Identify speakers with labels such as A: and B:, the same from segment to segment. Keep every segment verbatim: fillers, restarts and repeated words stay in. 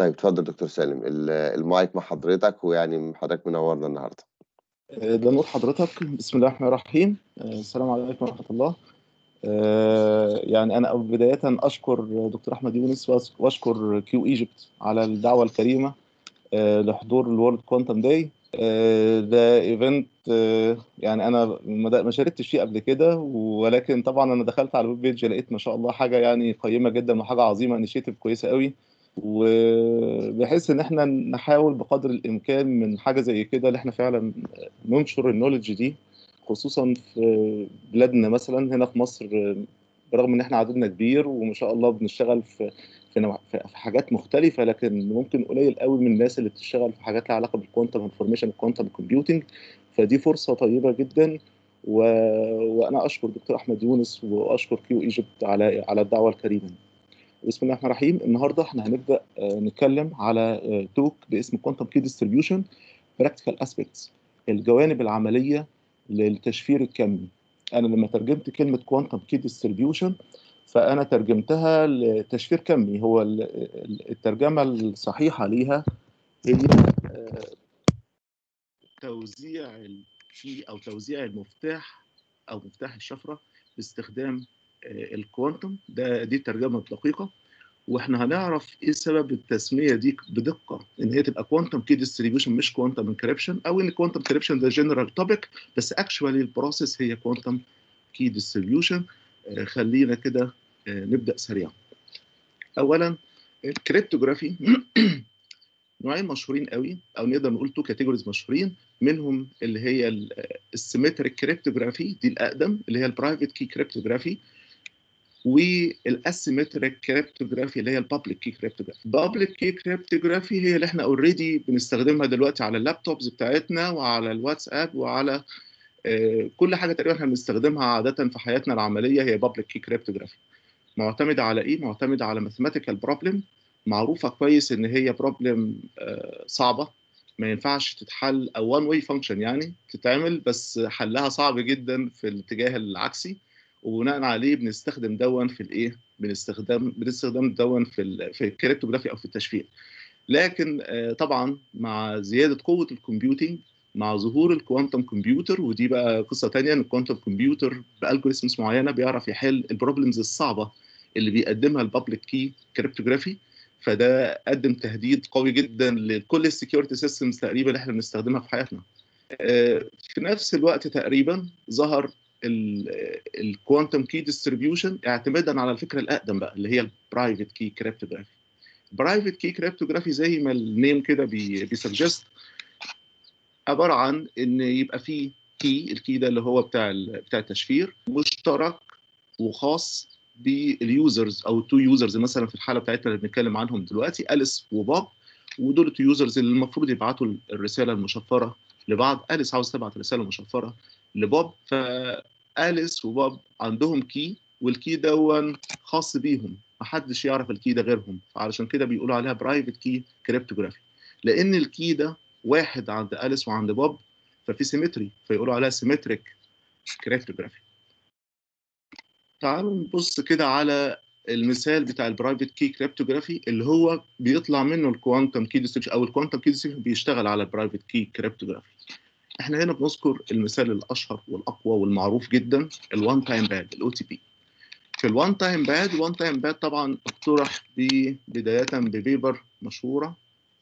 A: طيب اتفضل دكتور سالم، ال المايك مع حضرتك، ويعني حضرتك منورنا النهارده.
B: آآ ده نور حضرتك، بسم الله الرحمن الرحيم، آآ السلام عليكم ورحمة الله. آآ يعني أنا بدايةً أشكر دكتور أحمد يونس وأس وأشكر Q Egypt على الدعوة الكريمة آآ لحضور الWorld Quantum Day. آآ ده event يعني أنا ما د ما شاركتش فيه قبل كده، ولكن طبعًا أنا دخلت على الweb page لقيت ما شاء الله حاجة يعني قيّمة جدًا وحاجة عظيمة initiative كويسة أوي، وبحيث إن إحنا نحاول بقدر الإمكان من حاجة زي كده إن إحنا فعلًا ننشر الknowledge دي، خصوصًا في بلادنا مثلًا هنا في مصر، برغم إن إحنا عددنا كبير وما شاء الله بنشتغل في في نوع في في حاجات مختلفة، لكن ممكن قليل أوي من الناس اللي بتشتغل في حاجات ليها علاقة بالquantum information وquantum computing، فدي فرصة طيبة جدًا. و وأنا أشكر دكتور أحمد يونس وأشكر Q Egypt على على الدعوة الكريمة. بسم الله الرحمن الرحيم، النهارده إحنا هنبدأ نتكلم على talk باسم quantum key distribution practical aspects، الجوانب العملية للتشفير الكمي. أنا لما ترجمت كلمة quantum key distribution فأنا ترجمتها لتشفير كمي، هو ال ال الترجمة الصحيحة ليها هي آآ توزيع الkey أو توزيع المفتاح أو مفتاح الشفرة باستخدام آآ الquantum، ده دي الترجمة الدقيقة، وإحنا هنعرف إيه سبب التسمية دي بدقة، إن هي تبقى quantum key distribution مش quantum encryption، أو إن quantum encryption ده general topic بس actually الprocess هي quantum key distribution. آآ خلّينا كده آآ نبدأ سريعًا. أولًا الcryptography نوعين مشهورين أوي، أو نقدر نقول two categories مشهورين، منهم اللي هي ال الsymmetric cryptography دي الأقدم اللي هي الprivate key cryptography، والasymmetric cryptography اللي هي الpublic key cryptography. public key cryptography هي اللي إحنا already بنستخدمها دلوقتي على اللابتوبز بتاعتنا وعلى الواتساب وعلى آآ كل حاجة تقريبًا إحنا بنستخدمها عادةً في حياتنا العملية هي public key cryptography. معتمدة على إيه؟ معتمدة على mathematical problem معروفة كويس إن هي problem آآ صعبة، ما ينفعش تتحل أو one way function يعني تتعمل، بس حلها صعب جدًا في الاتجاه العكسي، وبناءً عليه بنستخدم دوًّا في الإيه، بنستخدم بنستخدم دوًّا في ال في الcryptography أو في التشفير. لكن آآ طبعًا مع زيادة قوة الcomputing، مع ظهور الquantum computer، ودي بقى قصة تانية، إن الquantum computer بalgorithms معينة بيعرف يحل الproblems الصعبة اللي بيقدمها الpublic key cryptography، فده قدم تهديد قوي جدًا لكل الsecurity systems تقريبًا اللي إحنا بنستخدمها في حياتنا. آآ في نفس الوقت تقريبًا ظهر ال الquantum key distribution اعتمادًا على الفكرة الأقدم بقى اللي هي الprivate key cryptography. private key cryptography زي ما الname كده بي بيsuggest عبارة عن إن يبقى في key، الkey ده اللي هو بتاع ال بتاع التشفير مشترك وخاص بالusers أو الtwo users مثلًا في الحالة بتاعتنا اللي بنتكلم عنهم دلوقتي أليس وبوب، ودول الtwo users اللي المفروض يبعتوا الرسالة المشفرة لبعض. أليس عاوزة تبعت رسالة مشفرة لبوب، فأليس وبوب عندهم key والkey دوًّا خاص بيهم، ما حدش يعرف الkey ده غيرهم، فعلشان كده بيقولوا عليها private key cryptography، لأن الkey ده واحد عند أليس وعند بوب، ففي symmetry، فيقولوا عليها symmetric cryptography. تعالوا نبص كده على المثال بتاع البرايفت كي كريبتوجرافي اللي هو بيطلع منه الكوانتم كي ديستريبيوشن، او الكوانتم كي ديستريبيوشن بيشتغل على البرايفت كي كريبتوجرافي. احنا هنا بنذكر المثال الاشهر والاقوى والمعروف جدا، الوان تايم باد، الاو تي بي. في الوان تايم باد، الوان تايم باد طبعا اقترح بدايه ببيبر مشهوره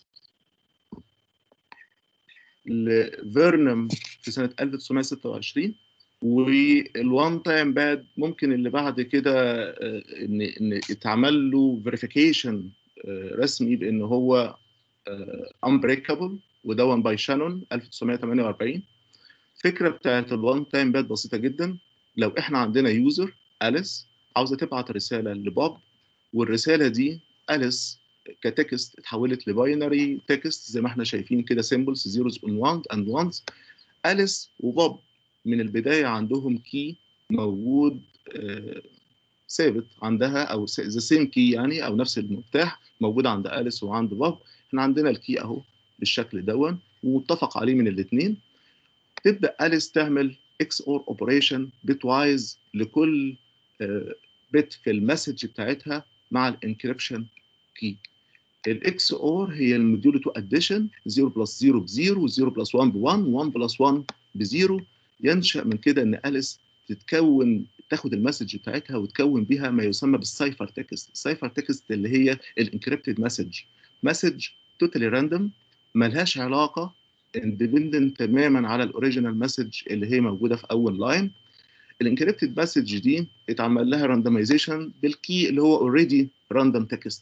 B: لفيرنم في سنه ألف وتسعمائة وستة وعشرين، والوان تايم باد ممكن اللي بعد كده ان ان اتعمل له فيريفيكيشن رسمي بان هو unbreakable، ودون باي شانون ألف وتسعمائة وثمانية وأربعين. الفكره بتاعت الوان تايم باد بسيطه جدا. لو احنا عندنا يوزر أليس عاوزه تبعت رساله لبوب، والرساله دي أليس كتكست اتحولت لباينري تكست زي ما احنا شايفين كده، سيمبلز زيروز اند وانز. أليس وبوب من البداية عندهم كي موجود آه ثابت عندها، أو ذا سيم كي يعني، أو نفس المفتاح موجود عند أليس وعند بوب. احنا عندنا الكي أهو بالشكل دون ومتفق عليه من الاثنين. تبدأ أليس تعمل اكس اور اوبريشن بيت وايز لكل آه بت في المسج بتاعتها مع الانكريبشن كي. الاكس اور هي الموديولو اديشن، صفر بلس صفر بزيرو، صفر بلس واحد بواحد، واحد بلس واحد بزيرو. ينشأ من كده ان أليس تتكون، تاخد المسج بتاعتها وتكون بيها ما يسمى بالسايفر تكست. السايفر تكست اللي هي الانكريبتد مسج، مسج توتالي راندوم ملهاش علاقه اندبندنت تماما على الاوريجينال مسج اللي هي موجوده في اول لاين. الانكريبتد مسج دي اتعمل لها راندمايزيشن بالكي اللي هو اوريدي راندوم تكست.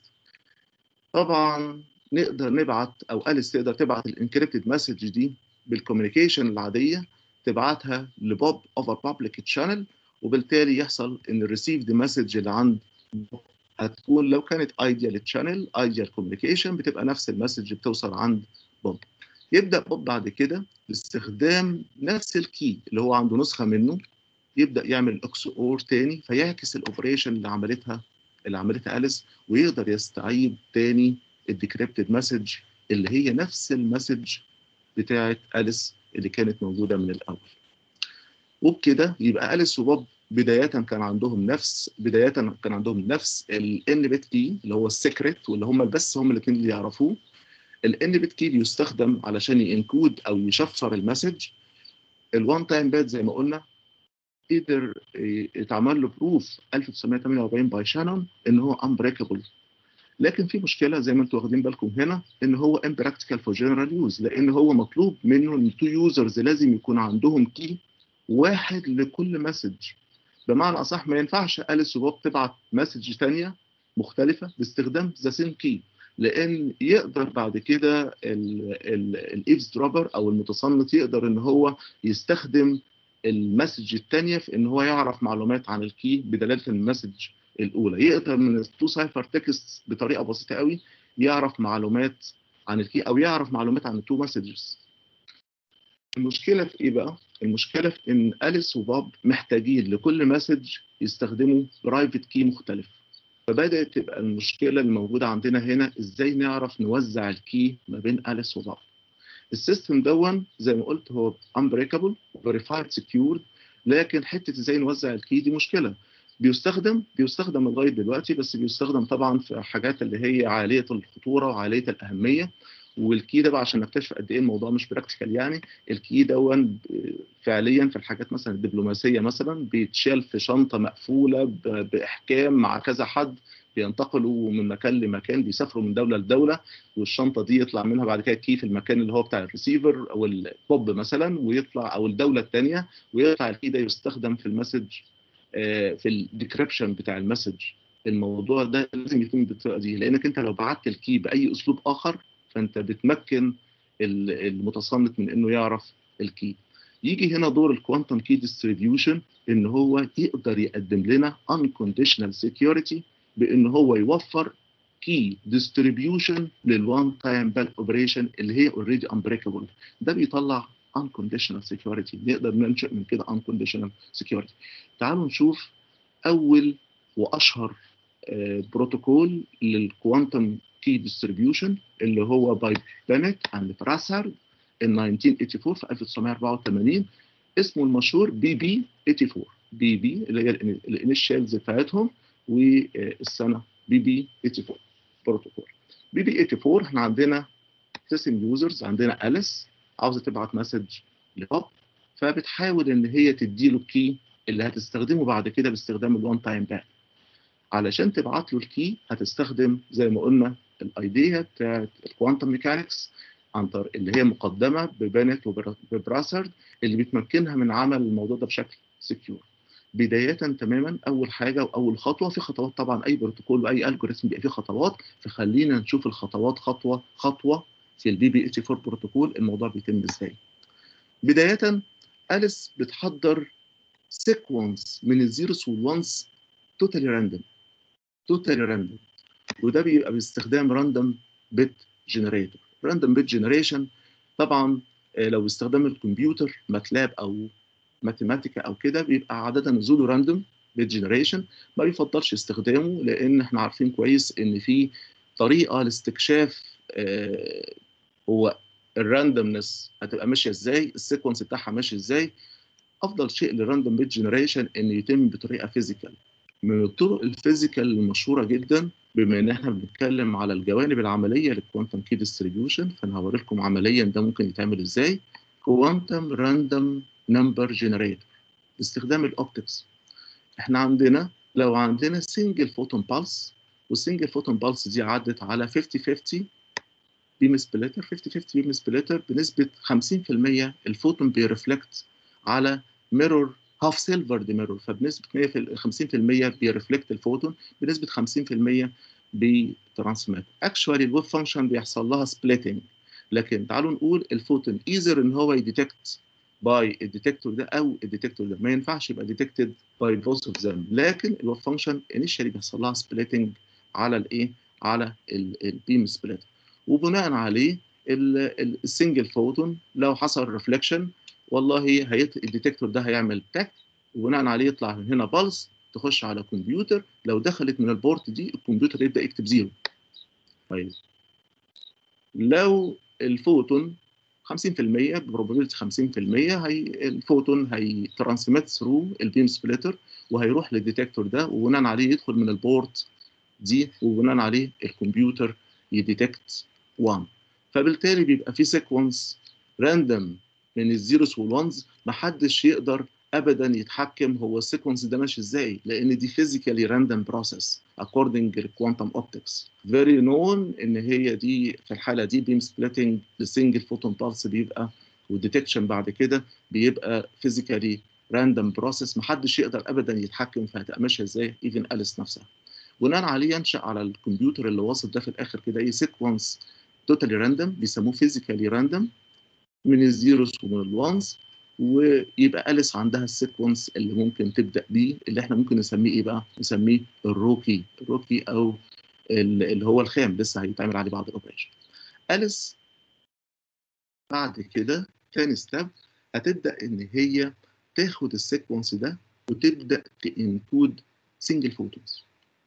B: طبعا نقدر نبعت، او أليس تقدر تبعت الانكريبتد مسج دي بالكوميونيكيشن العاديه، تبعتها لبوب اوفر بابليك تشانل، وبالتالي يحصل ان الريسيفد مسج اللي عند بوب هتكون لو كانت ايديال تشانل ايديال كوميونيكيشن بتبقى نفس المسج بتوصل عند بوب. يبدا بوب بعد كده باستخدام نفس الكي اللي هو عنده نسخه منه، يبدا يعمل اكس اور تاني فيعكس الاوبريشن اللي عملتها اللي عملتها أليس، ويقدر يستعيد تاني الديكريبتد مسج اللي هي نفس المسج بتاعت أليس اللي كانت موجوده من الاول. وبكده يبقى أليس وبوب بدايه كان عندهم نفس بدايه كان عندهم نفس الان بت كي اللي هو السيكريت، واللي هم بس هم الاثنين اللي يعرفوه. الان بت كي بيستخدم علشان ينكود او يشفر المسج. الوان تايم باد زي ما قلنا قدر يتعمل له بروف ألف وتسعمية وتمانية وأربعين باي شانون ان هو امبريكابل، لكن في مشكله زي ما انتم واخدين بالكم هنا ان هو امبراكتيكال فور جنرال يوز، لان هو مطلوب منه ان تو يوزرز لازم يكون عندهم كي واحد لكل مسج. بمعنى اصح ما ينفعش أليس وبوب تبعت مسج ثانيه مختلفه باستخدام ذا سيم كي، لان يقدر بعد كده الايفز دروبر او المتصنت يقدر ان هو يستخدم المسج الثانيه في ان هو يعرف معلومات عن الكي بدلاله المسج الاولى. يقدر من التو سايفر تكست بطريقه بسيطه قوي يعرف معلومات عن الكي او يعرف معلومات عن التو مسجز. المشكله في ايه بقى؟ المشكله في ان أليس وبوب محتاجين لكل مسج يستخدموا برايفت كي مختلف. فبدات تبقى المشكله الموجوده عندنا هنا ازاي نعرف نوزع الكي ما بين أليس وبوب. السيستم دون زي ما قلت هو unbreakable verified secured، لكن حته ازاي نوزع الكي دي مشكله. بيستخدم بيستخدم لغايه دلوقتي، بس بيستخدم طبعا في حاجات اللي هي عاليه الخطوره وعاليه الاهميه. والكي ده بقى عشان نكتشف قد ايه الموضوع مش براكتيكال يعني، الكي دون فعليا في الحاجات مثلا الدبلوماسيه مثلا بيتشال في شنطه مقفوله باحكام مع كذا حد، بينتقلوا من مكان لمكان، بيسافروا من دوله لدوله، والشنطه دي يطلع منها بعد كده كي في المكان اللي هو بتاع الريسيفر او البوب مثلا، ويطلع او الدوله الثانيه، ويطلع الكي ده يستخدم في المسج في الديكريبشن بتاع المسج. الموضوع ده لازم يتم بالطريقه دي، لانك انت لو بعت الكي باي اسلوب اخر فانت بتمكن المتصنت من انه يعرف الكي. يجي هنا دور الكوانتم كي ديستريبيوشن ان هو يقدر يقدم لنا unconditional security بان هو يوفر كي ديستريبيوشن للوان تايم باك اوبريشن اللي هي اوريدي unbreakable. ده بيطلع unconditional security، نقدر ننشئ من كده unconditional security. تعالوا نشوف اول واشهر بروتوكول للكوانتم كي ديستريبيوشن اللي هو باي بينت اند براسارد in ألف وتسعمية وثمانية وثمانين في ألف وتسعمية وأربعة وثمانين. اسمه المشهور بي بي ثمانية وثمانين، بي بي اللي هي الانيشالز بتاعتهم والسنه بي بي ثمانية وثمانين بروتوكول. بي بي ثمانية وثمانين احنا عندنا سيستم يوزرز، عندنا أليس عاوزه تبعت مسج لبوب، فبتحاول ان هي تديله الكي اللي هتستخدمه بعد كده باستخدام الوان تايم باك. علشان تبعت له الكي هتستخدم زي ما قلنا الايديا بتاعت الكوانتم ميكانكس عن طريق اللي هي مقدمه ببانت وبراسرد اللي بتمكنها من عمل الموضوع ده بشكل سكيور. بدايه تماما اول حاجه واول خطوه، في خطوات طبعا اي بروتوكول واي الجوريثم بيبقى فيه خطوات، فخلينا نشوف الخطوات خطوه خطوه في البي بي ثمانية وثمانين بروتوكول الموضوع بيتم ازاي. بدايه أليس بتحضر سيكونس من الزيروس والوانس توتالي راندوم توتالي راندوم وده بيبقى باستخدام راندوم بيت جنريتور. راندوم بيت جنريشن طبعا لو باستخدام الكمبيوتر ماتلاب او ماتيماتيكا او كده بيبقى عاده زودو راندوم بيت جنريشن، ما بيفضلش استخدامه لان احنا عارفين كويس ان في طريقه لاستكشاف آه هو الراندومنس هتبقى ماشيه ازاي، السيكونس بتاعها ماشي ازاي. افضل شيء للراندوم بيت جنريشن ان يتم بطريقه فيزيكال، من الطرق الفيزيكال المشهوره جدا، بما ان احنا بنتكلم على الجوانب العمليه للكوانتم كي ديستريبيوشن، فانا هوري لكم عمليا ده ممكن يتعمل ازاي. كوانتم راندوم نمبر جنريتور باستخدام الاوبتكس. احنا عندنا لو عندنا سنجل فوتون بالس، والسنجل فوتون بالس دي عدت على خمسين خمسين بيم سبليتر، خمسين خمسين بيم سبليتر بنسبه خمسين في المية الفوتون بيرفلكت على ميرور هاف سيلفر ميرور، فبنسبه خمسين في المية بيرفلكت الفوتون، بنسبه خمسين في المية بترانسميت. اكشوالي الويف فانكشن بيحصل لها سبليتنج، لكن تعالوا نقول الفوتون ايزر ان هو يديتكت باي الديتكتور ده او الديتكتور ده، ما ينفعش يبقى ديتكتد باي بوث اوف ذم، لكن الويف فانكشن انيشالي بيحصل لها سبليتنج على الايه، على البيم سبليتر، وبناء عليه السنجل فوتون لو حصل ريفليكشن والله هيت... الديتكتور ده هيعمل تك، وبناء عليه يطلع من هنا بالس تخش على كمبيوتر، لو دخلت من البورت دي الكمبيوتر يبدا يكتب زيرو. طيب لو الفوتون خمسين في المية بروبابيلتي خمسين في المية هي الفوتون هيترانسميت ثرو البيم سبليتر وهيروح للديتكتور ده، وبناء عليه يدخل من البورت دي، وبناء عليه الكمبيوتر يديتكت واحد. فبالتالي بيبقى في سيكونس راندوم من الزيروز والونز، محدش يقدر ابدا يتحكم هو السيكونس ده ماشي ازاي، لان دي فيزيكالي راندوم بروسيس according للكوانتم اوبتكس. فيري نون ان هي دي في الحاله دي بيم سبليتنج للسنجل فوتون بالس بيبقى، والديتكشن بعد كده بيبقى فيزيكالي راندوم بروسيس، محدش يقدر ابدا يتحكم في هتبقى ماشيه ازاي، ايفن اليس نفسها. بناء عليه ينشا على الكمبيوتر اللي واصل ده في الاخر كده ايه سيكونس توتالي راندوم بيسموه فيزيكالي راندوم من الزيروز ومن الوانز، ويبقى أليس عندها السيكونس اللي ممكن تبدا بيه، اللي احنا ممكن نسميه ايه بقى؟ نسميه الروكي، الروكي او اللي هو الخام لسه هيتعمل عليه بعض الاوبريشن. أليس بعد كده ثاني ستيب هتبدا ان هي تاخد السيكونس ده وتبدا تنكود سنجل فوتونز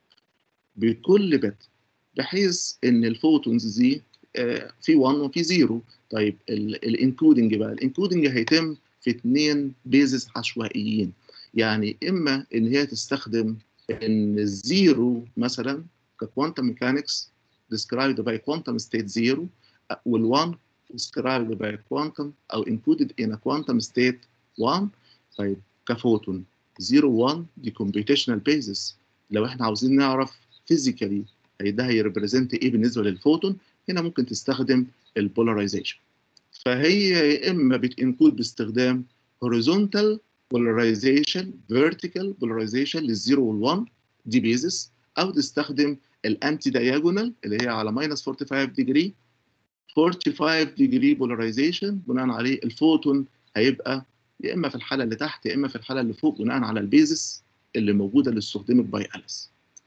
B: بكل بت، بحيث ان الفوتونز دي في واحد وفي صفر. طيب الانكودنج بقى، الانكودنج هيتم في اثنين بيزز عشوائيين، يعني اما ان هي تستخدم ان الزيرو مثلا ككوانتم ميكانكس described by quantum state zero، وال1 described by quantum او encoded in a quantum state واحد. طيب كفوتون صفر واحد دي computational basis، لو احنا عاوزين نعرف فيزيكالي ده هيريبريزنت ايه بالنسبه للفوتون، هنا ممكن تستخدم البولاريزيشن. فهي يا اما بتنكود باستخدام horizontal polarization vertical polarization للزيرو والوان دي بيزس، او تستخدم الانتي دايجونال اللي هي على ماينس خمسة وأربعين ديجري خمسة وأربعين ديجري بولاريزيشن، بناء عليه الفوتون هيبقى يا اما في الحاله اللي تحت يا اما في الحاله اللي فوق، بناء على البيزس اللي موجوده اللي استخدمت باي أليس.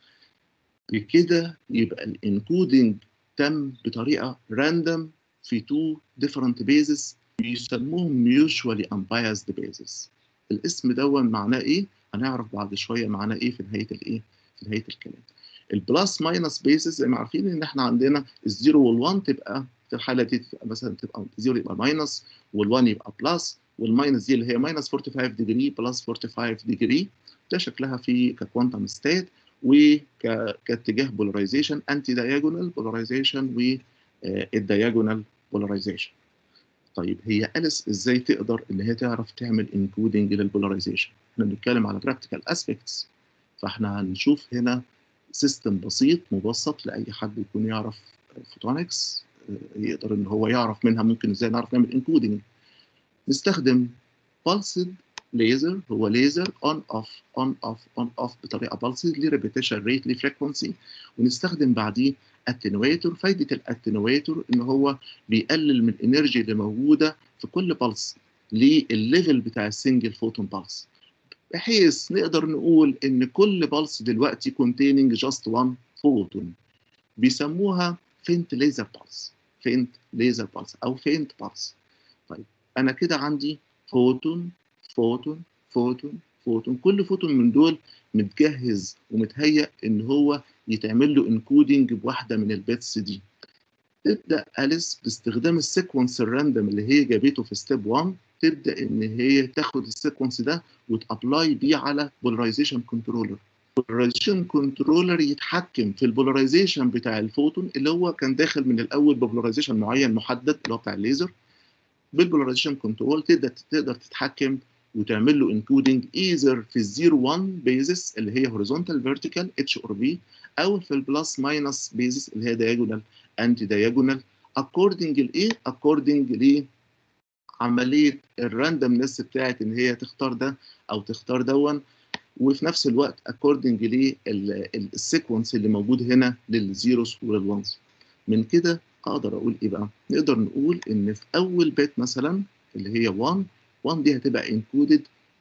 B: بكده يبقى الانكودنج تم بطريقه راندوم في تو ديفرنت بيزز بيسموهم ميوشوالي unbiased بيزز. الاسم ده معناه ايه؟ هنعرف بعد شويه معناه ايه في نهايه الايه؟ في نهايه الكلام. البلس ماينس بيزز زي ما عارفين ان احنا عندنا الزيرو والوان تبقى في الحاله دي تبقى مثلا تبقى زيرو يبقى ماينس، والوان يبقى بلس، والماينس دي اللي هي ماينس خمسة وأربعين ديجري بلس خمسة وأربعين ديجري، ده شكلها في ككوانتم ستيت، وكاتجاه بولاريزيشن انتي دايجونال بولاريزيشن والدايجونال بولاريزيشن. طيب هي أليس ازاي تقدر ان هي تعرف تعمل انكودنج للبولاريزيشن؟ احنا بنتكلم على براكتيكال اسبيكتس، فاحنا هنشوف هنا سيستم بسيط مبسط لاي حد يكون يعرف فوتونكس يقدر ان هو يعرف منها ممكن ازاي نعرف نعمل انكودنج. نستخدم بالسد ليزر، هو ليزر اون اوف اون اوف اون اوف بطريقه بالسد ليه ريبيتيشن ريت ليه فريكونسي، ونستخدم بعديه اتنويتور. فايده الاتنويتور ان هو بيقلل من الانرجي اللي موجوده في كل بالس للليفل بتاع السنجل فوتون بالس، بحيث نقدر نقول ان كل بالس دلوقتي containing just one فوتون، بيسموها فينت ليزر بالس، فينت ليزر بالس او فينت بالس. طيب انا كده عندي فوتون فوتون فوتون فوتون، كل فوتون من دول متجهز ومتهيأ ان هو يتعمل له انكودنج بواحده من البيتس دي. تبدا أليس باستخدام السيكونس الراندوم اللي هي جابته في ستيب واحد، تبدا ان هي تاخد السيكونس ده وتابلاي بيه على بولاريزيشن كنترولر، البولاريزيشن كنترولر يتحكم في البولاريزيشن بتاع الفوتون اللي هو كان داخل من الاول ببولاريزيشن معين محدد اللي هو بتاع الليزر. بالبولاريزيشن كنترول تقدر تقدر تتحكم وتعمل له انكودنج ايزر في الزيرو واحد بيزس اللي هي هوريزونتال فيرتيكال اتش اور بي، او في البلس ماينس بيزس اللي هي دايجونال انتي دايجونال، اكوردنج لايه؟ اكوردنج لعمليه الراندمنس بتاعت ان هي تختار ده او تختار دون، وفي نفس الوقت اكوردنج للسيكونس اللي موجود هنا للزيروز وللونز. من كده اقدر اقول ايه بقى؟ نقدر نقول ان في اول بيت مثلا اللي هي واحد، واحد دي هتبقى انكودد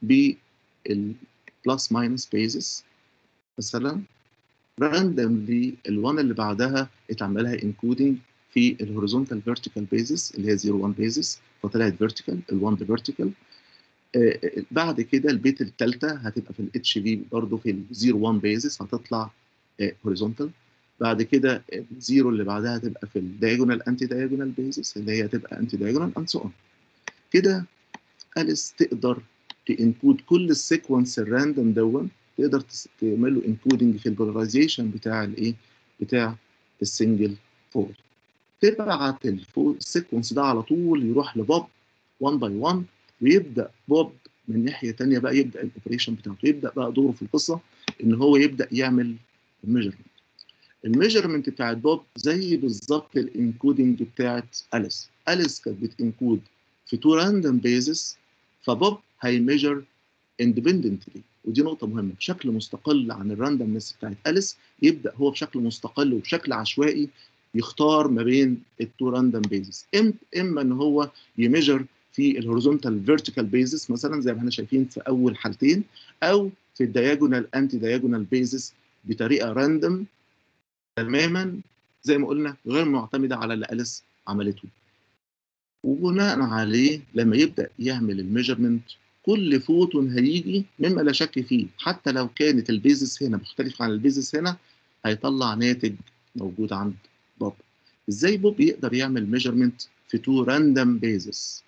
B: بالبلس ماينس بيزس مثلا، راندملي ال1 اللي بعدها اتعمل لها انكودنج في الهوريزونتال فيرتيكال بيزس اللي هي صفر واحد بيزس، فطلعت فيرتيكال، ال1 فيرتيكال. آه بعد كده البيت الثالثه هتبقى في الاتش في برضه في صفر واحد بيزس، هتطلع هوريزونتال. بعد كده الزيرو اللي بعدها هتبقى في الدايجونال انتي دايجونال بيزس اللي هي هتبقى انتي دايجونال اند سو اون. كده أليس تقدر تنكود كل السيكونس الراندوم دون، تقدر تعمل له انكودنج في البولاريزيشن بتاع الايه؟ بتاع السنجل فول. تبعت السيكونس ده على طول يروح لبوب واحد باي واحد، ويبدا بوب من ناحيه ثانيه بقى يبدا الاوبريشن بتاعته، يبدا بقى دوره في القصه ان هو يبدا يعمل الميجرمنت. الميجرمنت بتاعت بوب زي بالظبط الانكودنج بتاعت أليس. أليس كانت بتنكود في تو راندوم بيزس، فبوب هيميجر اندبندنتلي، ودي نقطه مهمه، بشكل مستقل عن الراندومنس بتاعت أليس. يبدا هو بشكل مستقل وبشكل عشوائي يختار ما بين التو راندوم بيزس، اما ان هو يميجر في الهوريزونتال فيرتيكال بيزس مثلا زي ما احنا شايفين في اول حالتين، او في الدياجونال انتي دياجونال بيزس بطريقه راندوم تماما زي ما قلنا، غير معتمده على اللي أليس عملته. وبناء عليه لما يبدا يعمل الميجرمنت، كل فوتون هيجي مما لا شك فيه حتى لو كانت البيزس هنا مختلف عن البيزس هنا، هيطلع ناتج موجود عند بوب. ازاي بوب يقدر يعمل ميجرمنت في تو راندوم بيزس؟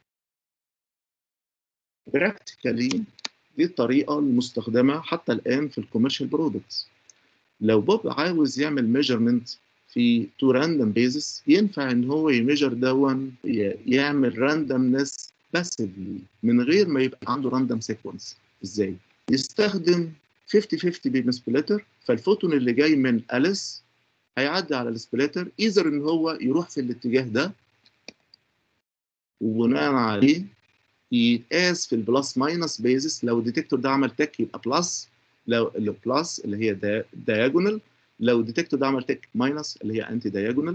B: براكتيكالي دي الطريقه المستخدمه حتى الان في الكوميرشال برودكتس. لو بوب عاوز يعمل ميجرمنت في تو راندوم بيزس، ينفع ان هو يميجر دون يعمل راندومنس باسفلي من غير ما يبقى عنده راندوم سيكونس. ازاي؟ يستخدم خمسين خمسين بيم سبليتر، فالفوتون اللي جاي من أليس هيعدي على السبليتر، ايزر ان هو يروح في الاتجاه ده وبناء عليه يتقاس في البلس ماينس بيزس. لو الديتكتور ده عمل تك يبقى بلس، لو البلس اللي هي دايجونال، لو الديتكتور ده عمل تك ماينس اللي هي انتي دايجونال.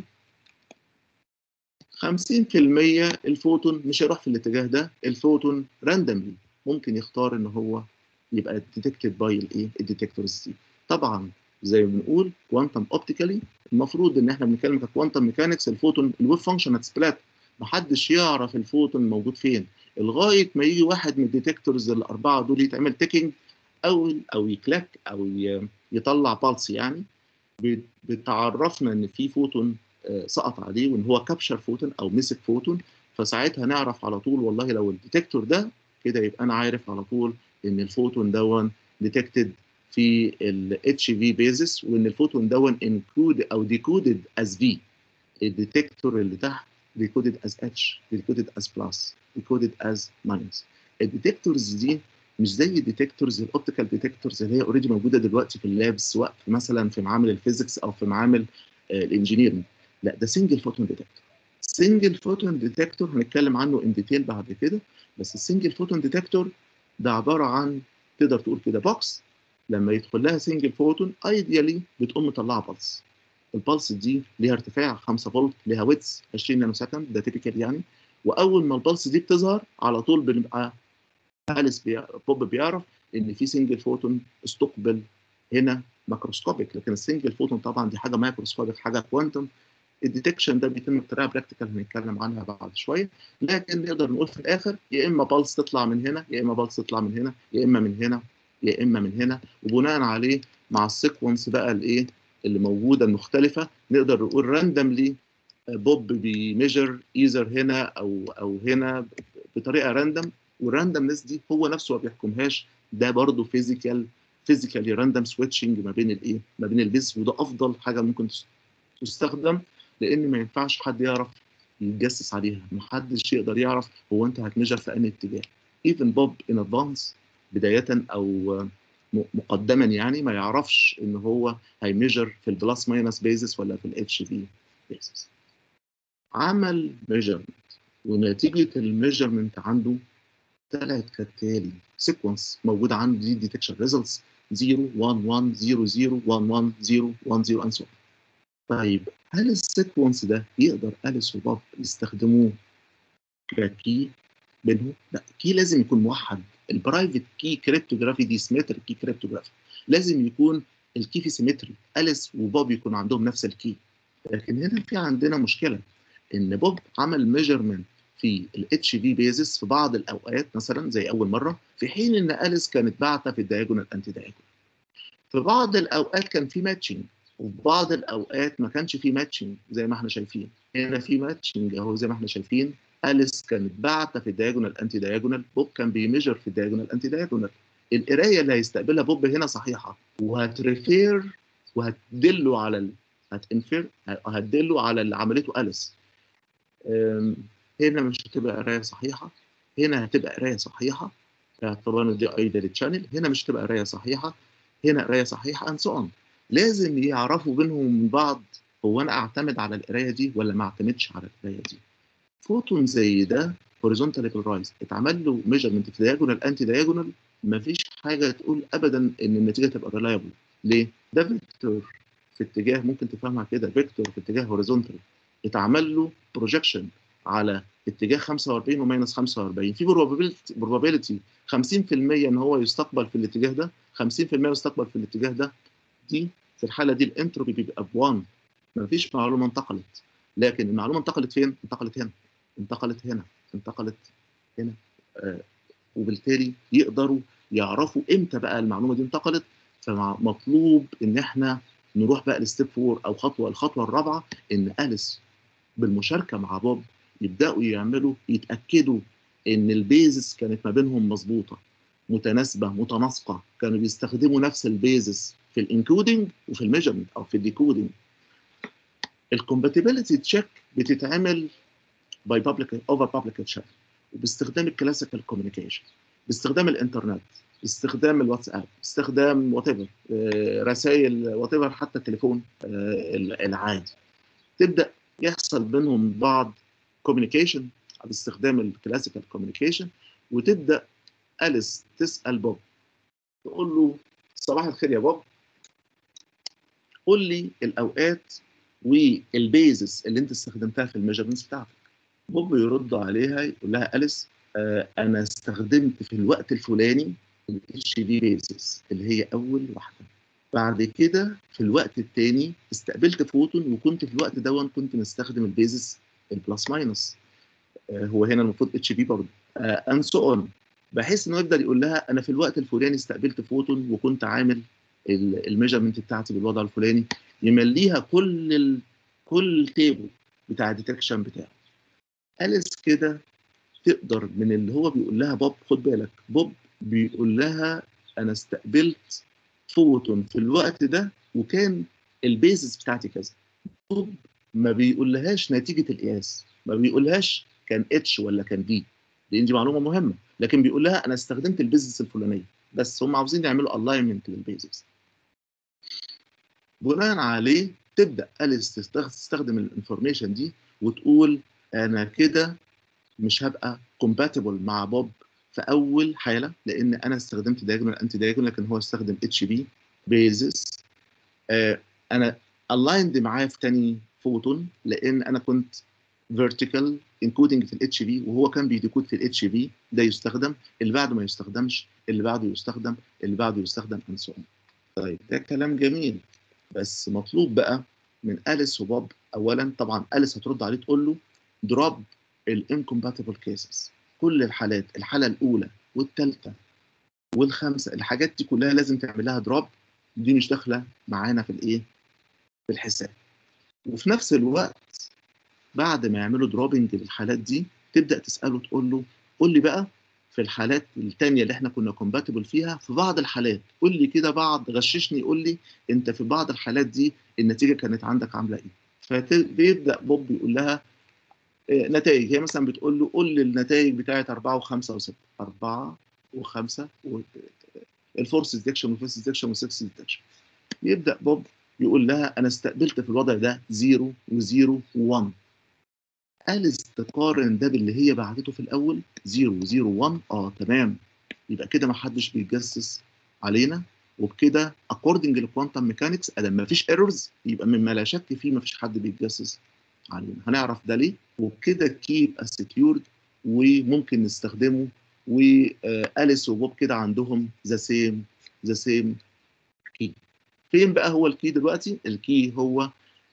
B: خمسين في المية الفوتون مش هيروح في الاتجاه ده، الفوتون راندملي ممكن يختار ان هو يبقى ديتكتد باي الايه؟ الديتكتورز دي. طبعا زي ما بنقول كوانتم اوبتيكالي، المفروض ان احنا بنتكلم ككوانتم ميكانكس، الفوتون الويف فانكشن هتسبلات، محدش يعرف الفوتون موجود فين لغايه ما يجي واحد من الديتكتورز الاربعه دول يتعمل تيكينج او او يكلاك او يطلع بالس، يعني بتعرفنا ان في فوتون سقط عليه وان هو كابشر فوتون او مسك فوتون. فساعتها نعرف على طول والله لو الديتكتور ده كده يبقى انا عارف على طول ان الفوتون دون ديتكتد في ال اتش في بيزس، وان الفوتون دون انكود او ديكودد از في. الديتكتور اللي تحت ديكودد از اتش، ديكودد از بلس، ديكودد از ماينس. الديتكتورز دي مش زي الديتكتورز الاوبتيكال ديتكتورز اللي هي اوريدي موجوده دلوقتي في اللابس، سواء مثلا في معامل الفيزيكس او في معامل الانجينيرنج. لا، ده سنجل فوتون ديتكتور. سنجل فوتون ديتكتور هنتكلم عنه ان ديتيل بعد كده، بس السنجل فوتون ديتكتور ده عباره عن تقدر تقول كده بوكس، لما يدخل لها سنجل فوتون ايديالي بتقوم مطلعه بلس. البلس دي ليها ارتفاع خمسة فولت، ليها ويتس عشرين نانو سكند، ده تيبيكال يعني. واول ما البلس دي بتظهر على طول بنبقى أليس بي... بوب بيعرف ان في سنجل فوتون استقبل هنا ماكروسكوبيك، لكن السنجل فوتون طبعا دي حاجه مايكروسكوبيك، حاجه كوانتم. الديتكشن ده بيتم بطريقه براكتيكال هنتكلم عنها بعد شويه، لكن نقدر نقول في الاخر يا اما بلس تطلع من هنا، يا اما بلس تطلع من هنا، يا اما من هنا، يا اما من هنا. وبناء عليه مع السيكونس بقى الايه اللي موجوده المختلفه، نقدر نقول راندملي بوب بيميجر ايزر هنا او او هنا بطريقه راندم. والراندمنس دي هو نفسه ما بيحكمهاش، ده برضه فيزيكال فيزيكالي راندوم سويتشنج ما بين الايه ما بين البيز، وده افضل حاجه ممكن تستخدم، لان ما ينفعش حد يعرف يتجسس عليها، محدش يقدر يعرف هو انت هتميجر في انهي اتجاه. ايفن بوب ان ادفانس بدايه او مقدما يعني ما يعرفش ان هو هيميجر في البلس ماينس بيزس ولا في الاتش في بيزس. عمل ميجرمنت، ونتيجه الميجرمنت عنده طلعت كالتالي: سيكونس موجود عنده دي ديتكشن ريزلتس صفر واحد واحد صفر صفر واحد واحد صفر واحد صفر and so on. طيب هل السيكونس ده يقدر أليس وبوب يستخدموه ككي بينهم؟ لا، كي لازم يكون موحد. البرايفت كي كريبتوجرافي دي سيمتريك كي كريبتوجرافي، لازم يكون الكي في سيمتري، أليس وبوب يكون عندهم نفس الكي. لكن هنا في عندنا مشكله، ان بوب عمل ميجرمنت في الاتش في بيزس في بعض الاوقات مثلا زي اول مره، في حين ان أليس كانت باعته في الدايجونال انتي دايجونال. في بعض الاوقات كان في ماتشنج، وفي بعض الاوقات ما كانش في ماتشنج زي ما احنا شايفين. هنا في ماتشنج اهو زي ما احنا شايفين، أليس كانت باعته في الدايجونال انتي دايجونال، بوب كان بيميجر في الدايجونال انتي دايجونال. القرايه اللي هيستقبلها بوب هنا صحيحه، وهتريفير وهتدله على ال... هتنفر هتدله على اللي عملته أليس. هنا مش هتبقى قرايه صحيحه، هنا هتبقى قرايه صحيحه طبعا دي ايدل تشانل، هنا مش هتبقى قرايه صحيحه، هنا قرايه صحيحه and so on. لازم يعرفوا بينهم من بعض، هو انا اعتمد على القرايه دي ولا ما اعتمدش على القرايه دي. فوتون زي ده هوريزونتال رايز اتعمل له ميجرمنت في دايجونال انتي دايجونال، مفيش حاجه تقول ابدا ان النتيجه تبقى ريلايبل. ليه؟ ده فيكتور في اتجاه، ممكن تفهمها كده، فيكتور في اتجاه هوريزونتال اتعمل له بروجكشن على اتجاه خمسة وأربعين وماينس خمسة وأربعين، في بروبابيلتي بروبابيلتي خمسين في المية ان هو يستقبل في الاتجاه ده، خمسين في المية يستقبل في الاتجاه ده. دي في الحاله دي الانتروبي بيبقى بواحد، مفيش معلومه انتقلت. لكن المعلومه انتقلت فين؟ انتقلت هنا، انتقلت هنا، انتقلت هنا. آه وبالتالي يقدروا يعرفوا امتى بقى المعلومه دي انتقلت. فمطلوب ان احنا نروح بقى لستيب فور او خطوه الخطوه الرابعه، ان أليس بالمشاركه مع بوب يبداوا يعملوا يتاكدوا ان البيزس كانت ما بينهم مظبوطه، متناسبه متناسقه، كانوا بيستخدموا نفس البيزس في الانكودنج وفي الميجرمنت او في الديكودنج. الكومباتيبلتي تشيك بتتعمل باي بابليك اوفر بابليك تشيك، وباستخدام الكلاسيكال كوميونيكيشن، باستخدام الانترنت، باستخدام الواتساب، باستخدام وات ايفر رسائل وات ايفر، حتى التليفون العادي. تبدا يحصل بينهم بعض كوميونيكيشن باستخدام الكلاسيكال كوميونيكيشن، وتبدا أليس تسال بوب تقول له: صباح الخير يا بوب، قول لي الاوقات والبيزس اللي انت استخدمتها في الميجرمنتس بتاعتك. بوب يرد عليها يقول لها: أليس آه انا استخدمت في الوقت الفلاني الاتش في بيزس اللي هي اول واحده، بعد كده في الوقت الثاني استقبلت فوتون، وكنت في الوقت ده كنت مستخدم البيزس البلس ماينس، آه هو هنا المفروض اتش في برضه اند سو اون، بحيث انه يقدر يقول لها انا في الوقت الفلاني استقبلت فوتون وكنت عامل الميجرمنت بتاعتي بالوضع الفلاني، يمليها كل ال... كل التيبل بتاع الديتكشن بتاعه. أليس كده تقدر من اللي هو بيقول لها بوب، خد بالك بوب بيقول لها انا استقبلت فوتون في الوقت ده وكان البيزس بتاعتي كذا. بوب ما بيقولهاش نتيجه القياس، ما بيقولهاش كان اتش ولا كان في، لان دي معلومه مهمه، لكن بيقول لها انا استخدمت البيزس الفلانيه، بس هم عاوزين يعملوا الاينمنت للبيزس. بناء عليه تبدا أليس تستخدم الانفورميشن دي وتقول انا كده مش هبقى كومباتبل مع بوب في اول حاله، لان انا استخدمت دايجونال انتي دايجونال لكن هو استخدم اتش بي بيزس. آه انا الايند معاه في تاني فوتون، لان انا كنت فيرتيكال انكودنج في الاتش بي وهو كان بيديكود في الاتش بي، ده يستخدم، اللي بعده ما يستخدمش، اللي بعده يستخدم، اللي بعده يستخدم and so on. طيب ده كلام جميل، بس مطلوب بقى من أليس وبوب. اولا طبعا أليس هترد عليه تقول له دروب الانكومباتبل كيسز، كل الحالات، الحاله الاولى والثالثه والخامسه، الحاجات دي كلها لازم تعمل لها دروب، دي مش داخله معانا في الايه في الحساب. وفي نفس الوقت بعد ما يعملوا دروبنج للحالات دي تبدا تساله تقول له قول لي بقى في الحالات الثانيه اللي احنا كنا كومباتبل فيها. في بعض الحالات قول لي كده، بعض غششني، قول لي انت في بعض الحالات دي النتيجه كانت عندك عامله ايه. فبيبدا بوب يقول لها نتائج. هي مثلا بتقول له قول لي النتائج بتاعت أربعة وخمسة وستة. أربعة وخمسة والفورس ديتكشن والفيس ديتكشن والسكس ديتكشن. يبدا بوب يقول لها انا استقبلت في الوضع ده صفر و0 و1. أليس تقارن ده باللي هي بعتته في الاول صفر و0 و1. اه تمام، يبقى كده ما حدش بيتجسس علينا، وبكده اكوردنج للكوانتم ميكانكس ادام ما فيش ايرورز يبقى مما لا شك فيه ما فيش حد بيتجسس علينا. هنعرف ده ليه، وبكده الكي يبقى سكيورد وممكن نستخدمه. واليس وبوب كده عندهم ذا سيم ذا سيم كي. فين بقى هو الكي دلوقتي؟ الكي هو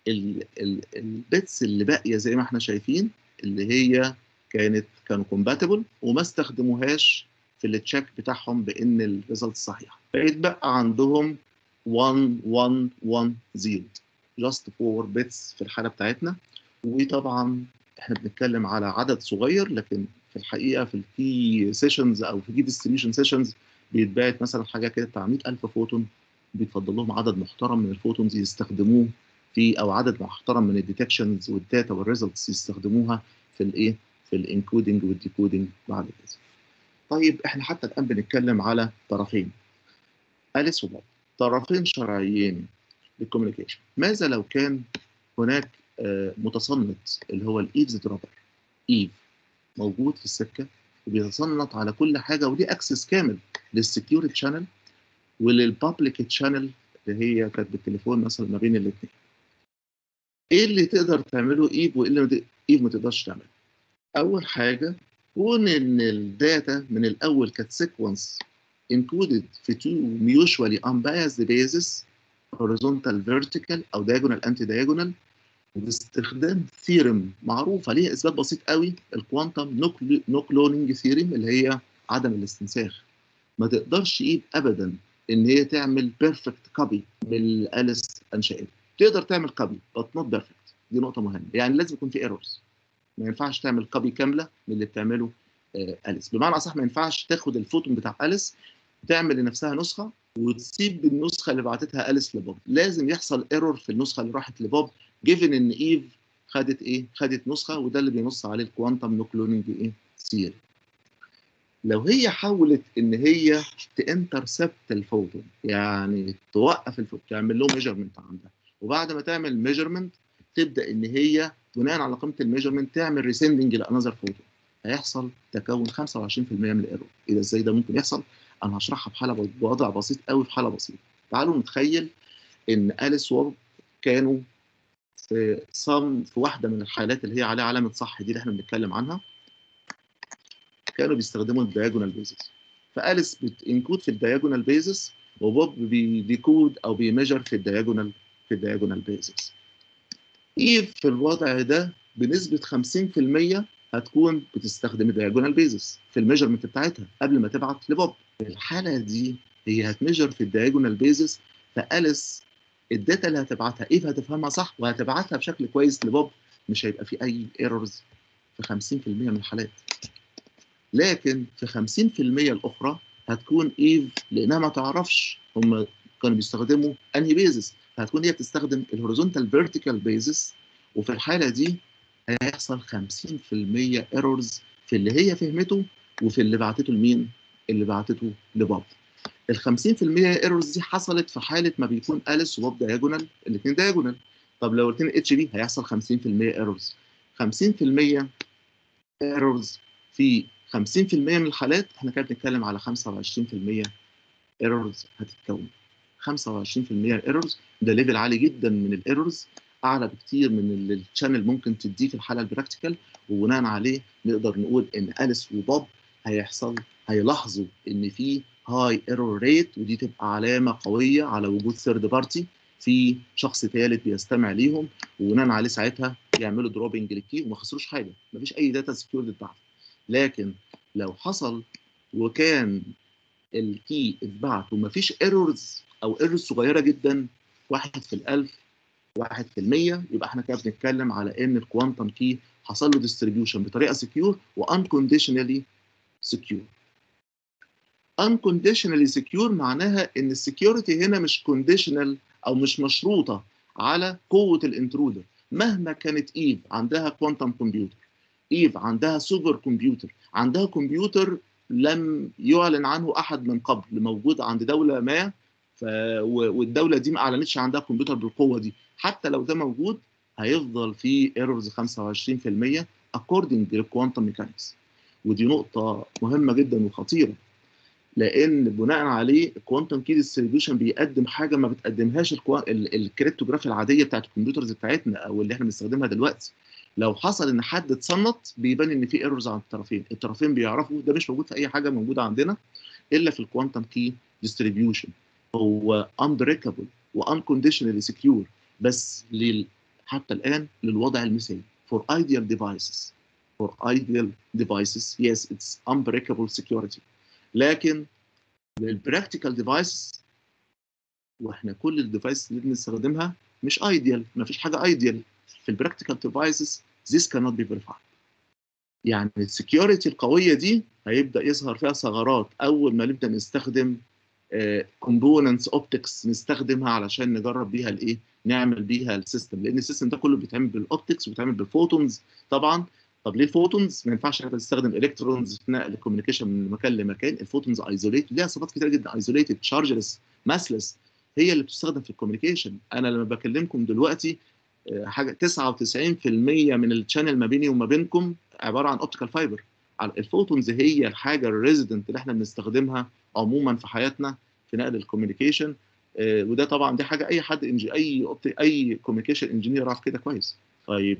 B: البيتس اللي باقيه زي ما احنا شايفين، اللي هي كانت كانوا كومباتبل وما استخدموهاش في التشيك بتاعهم بان الريزلت صحيح. فيتبقى عندهم واحد واحد واحد صفر، جاست فور بيتس في الحاله بتاعتنا. وطبعا احنا بنتكلم على عدد صغير، لكن في الحقيقه في الكي سيشنز او في كي ديستريبيوشن سيشنز بيتبعت مثلا حاجه كده بتاع مئة ألف فوتون. بيتفضل لهم عدد محترم من الفوتونز يستخدموه في، او عدد محترم من الديتكشنز والداتا والريزلتس يستخدموها في الايه، في الانكودنج والديكودنج بعد كده. طيب احنا حتى الان بنتكلم على طرفين، أليس وبوب، طرفين شرعيين للكوميونيكيشن. ماذا لو كان هناك متصنت اللي هو الايفز دروبر، ايف موجود في السكه وبيتصنت على كل حاجه وليه اكسس كامل للسكيورتي تشانل وللبابليك تشانل اللي هي كانت بالتليفون مثلا ما بين الاثنين. ايه اللي تقدر تعمله ايف وايه اللي ايف ما تقدرش تعمله؟ اول حاجه، كون ان الداتا من الاول كانت سيكونس انكودد في تو ميوشوالي unbiased basis horizontal vertical او diagonal anti diagonal، وباستخدام ثيرم معروفه ليها اثبات بسيط قوي، الكوانتم نو كلوننج ثيرم اللي هي عدم الاستنساخ. ما تقدرش ايد ابدا ان هي تعمل بيرفكت كوبي من الاليس انشائته. تقدر تعمل كوبي بس نوت بيرفكت، دي نقطه مهمه، يعني لازم يكون في ايرورز. ما ينفعش تعمل كوبي كامله من اللي بتعمله آه اليس. بمعنى اصح ما ينفعش تاخد الفوتون بتاع اليس تعمل لنفسها نسخه وتسيب النسخه اللي بعتتها اليس لبوب. لازم يحصل ايرور في النسخه اللي راحت لبوب، جيفن ان ايف خدت ايه؟ خدت نسخه، وده اللي بينص عليه الكوانتم نو كلوننج ايه؟ ثيوري. لو هي حاولت ان هي تانترسبت الفوتون، يعني توقف الفوتون، تعمل له ميجرمنت عندها، وبعد ما تعمل ميجرمنت تبدا ان هي بناء على قيمه الميجرمنت تعمل ريسندنج لانذر فوتون، هيحصل تكون خمسة وعشرين في المية من الايرور. ايه ده؟ ازاي ده ممكن يحصل؟ انا هشرحها بحاله بوضع بسيط قوي، في حاله بسيطه. تعالوا نتخيل ان اليس وورب كانوا في صم في واحده من الحالات اللي هي عليها علامه صح دي اللي احنا بنتكلم عنها، كانوا بيستخدموا الدياجونال بيزس. فاليس بتنكود في الدياجونال بيزس وبوب بيديكود او بيميجر في الدياجونال في الدياجونال بيزس. ايف في الوضع ده بنسبه خمسين في المية هتكون بتستخدم الدياجونال بيزس في الميجرمنت بتاعتها قبل ما تبعت لبوب. في الحاله دي هي هتميجر في الدياجونال بيزس، فاليس الداتا اللي هتبعتها ايف هتفهمها صح وهتبعتها بشكل كويس لبوب، مش هيبقى في اي ايرورز في خمسين في المية من الحالات. لكن في خمسين في المية الاخرى هتكون ايف لانها ما تعرفش هم كانوا بيستخدموا انهي بيزس، فهتكون هي بتستخدم الهوريزونتال فيرتيكال بيزس، وفي الحاله دي هيحصل خمسين في المية ايرورز في اللي هي فهمته وفي اللي بعتته لمين؟ اللي بعتته لبوب. ال خمسين في المية ايرورز دي حصلت في حاله ما بيكون اليس وبوب دايجونال، الاثنين دايجونال. طب لو الاثنين اتش بي هيحصل خمسين في المية ايرورز. خمسين في المية ايرورز في خمسين في المية من الحالات، احنا كده بنتكلم على خمسة وعشرين في المية ايرورز هتتكون. خمسة وعشرين في المية ايرورز ده ليفل عالي جدا من الايرورز، اعلى بكتير من اللي الشانل ممكن تديه في الحاله البراكتيكال، وبناء عليه نقدر نقول ان اليس وبوب هيحصل هيلاحظوا ان في هاي ايرور ريت، ودي تبقى علامه قويه على وجود ثيرد بارتي، في شخص ثالث بيستمع ليهم، وبناء عليه ساعتها يعملوا دروبنج للكي وما خسروش حاجه، مفيش اي داتا سكيورد اتبعت. لكن لو حصل وكان الكي اتبعت ومفيش ايرورز او ايرورز صغيره جدا، واحد في الالف، واحد في المية، يبقى احنا كده بنتكلم على ان الكوانتم كي حصل له ديستريبيوشن بطريقه سكيور وانكونديشنالي سكيور. unconditionally secure معناها ان السكيورتي هنا مش conditional او مش مشروطه على قوه الانترودر. مهما كانت ايف عندها كوانتم كمبيوتر، ايف عندها سوبر كمبيوتر، عندها كمبيوتر لم يعلن عنه احد من قبل، موجود عند دوله ما، ف... والدوله دي ما اعلنتش عندها كمبيوتر بالقوه دي، حتى لو ده موجود هيفضل فيه ايرورز خمسة وعشرين في المية according للكوانتم ميكانكس. ودي نقطه مهمه جدا وخطيره، لان بناء عليه الكوانتم كي ديستريبيوشن بيقدم حاجه ما بتقدمهاش الكريبتوجرافي العاديه بتاعت الكمبيوترز بتاعتنا او اللي احنا بنستخدمها دلوقتي. لو حصل ان حد اتصنت بيبان ان في ايرورز عند الطرفين، الطرفين بيعرفوا ده مش موجود في اي حاجه موجوده عندنا الا في الكوانتم كي ديستريبيوشن. هو unbreakable وانكونديشنالي سكيور، بس لل حتى الان للوضع المثالي for ideal devices for ideal devices yes it's unbreakable security. لكن للبراكتيكال ديفايس، واحنا كل الديفايس اللي بنستخدمها مش ايديال، ما فيش حاجه ايديال في البراكتيكال ديفايسز. this cannot be verified. يعني السكيورتي القويه دي هيبدا يظهر فيها ثغرات اول ما نبدا نستخدم كومبوننتس uh, اوبتكس نستخدمها علشان نجرب بيها الايه، نعمل بيها السيستم، لان السيستم ده كله بيتعمل بالاوبتكس وبيتعمل بالفوتونز طبعا. طب ليه الفوتونز؟ ما ينفعش احنا نستخدم الكترونز في نقل الكوميونيكيشن من مكان لمكان. الفوتونز ايزوليتد، ليها صفات كتير جدا، ايزوليتد، تشارجلس، ماسلس، هي اللي بتستخدم في الكوميونيكيشن. انا لما بكلمكم دلوقتي حاجه تسعة وتسعين في المية من الشانل ما بيني وما بينكم عباره عن اوبتيكال فايبر. الفوتونز هي الحاجه الريزيدنت اللي احنا بنستخدمها عموما في حياتنا في نقل الكوميونيكيشن. وده طبعا دي حاجه اي حد انجي اي اي كوميونيكيشن انجينير يعرف كده كويس. طيب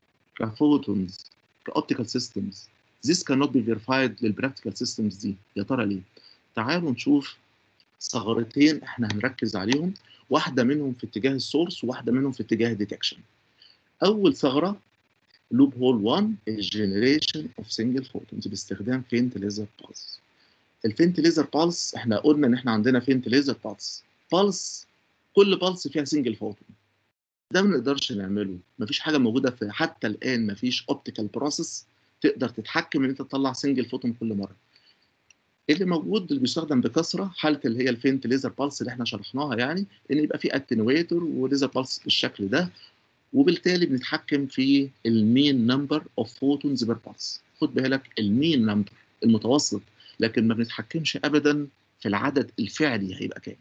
B: كفوتونز كاوبتيكال سيستمز this cannot be verified للبراكتيكال سيستمز دي، يا ترى ليه؟ تعالوا نشوف ثغرتين احنا هنركز عليهم، واحده منهم في اتجاه السورس وواحده منهم في اتجاه الديتكشن. اول ثغره لوب هول واحد الجنريشن اوف سنجل فوتونز باستخدام فينت ليزر بالز. الفينت ليزر بالز احنا قلنا ان احنا عندنا فينت ليزر بالز، بالز كل بالز فيها سنجل فوتون. ده ما نقدرش نعمله، مفيش حاجه موجوده في حتى الان، مفيش اوبتيكال بروسيس تقدر تتحكم ان انت تطلع سنجل فوتون كل مره. اللي موجود اللي بيستخدم بكثره حاله اللي هي الفينت ليزر بالز اللي احنا شرحناها، يعني ان يبقى في اتنويتور وليزر بالز بالشكل ده، وبالتالي بنتحكم في المين نمبر اوف فوتونز بير بالز. خد بالك المين نمبر المتوسط، لكن ما بنتحكمش ابدا في العدد الفعلي هيبقى كام.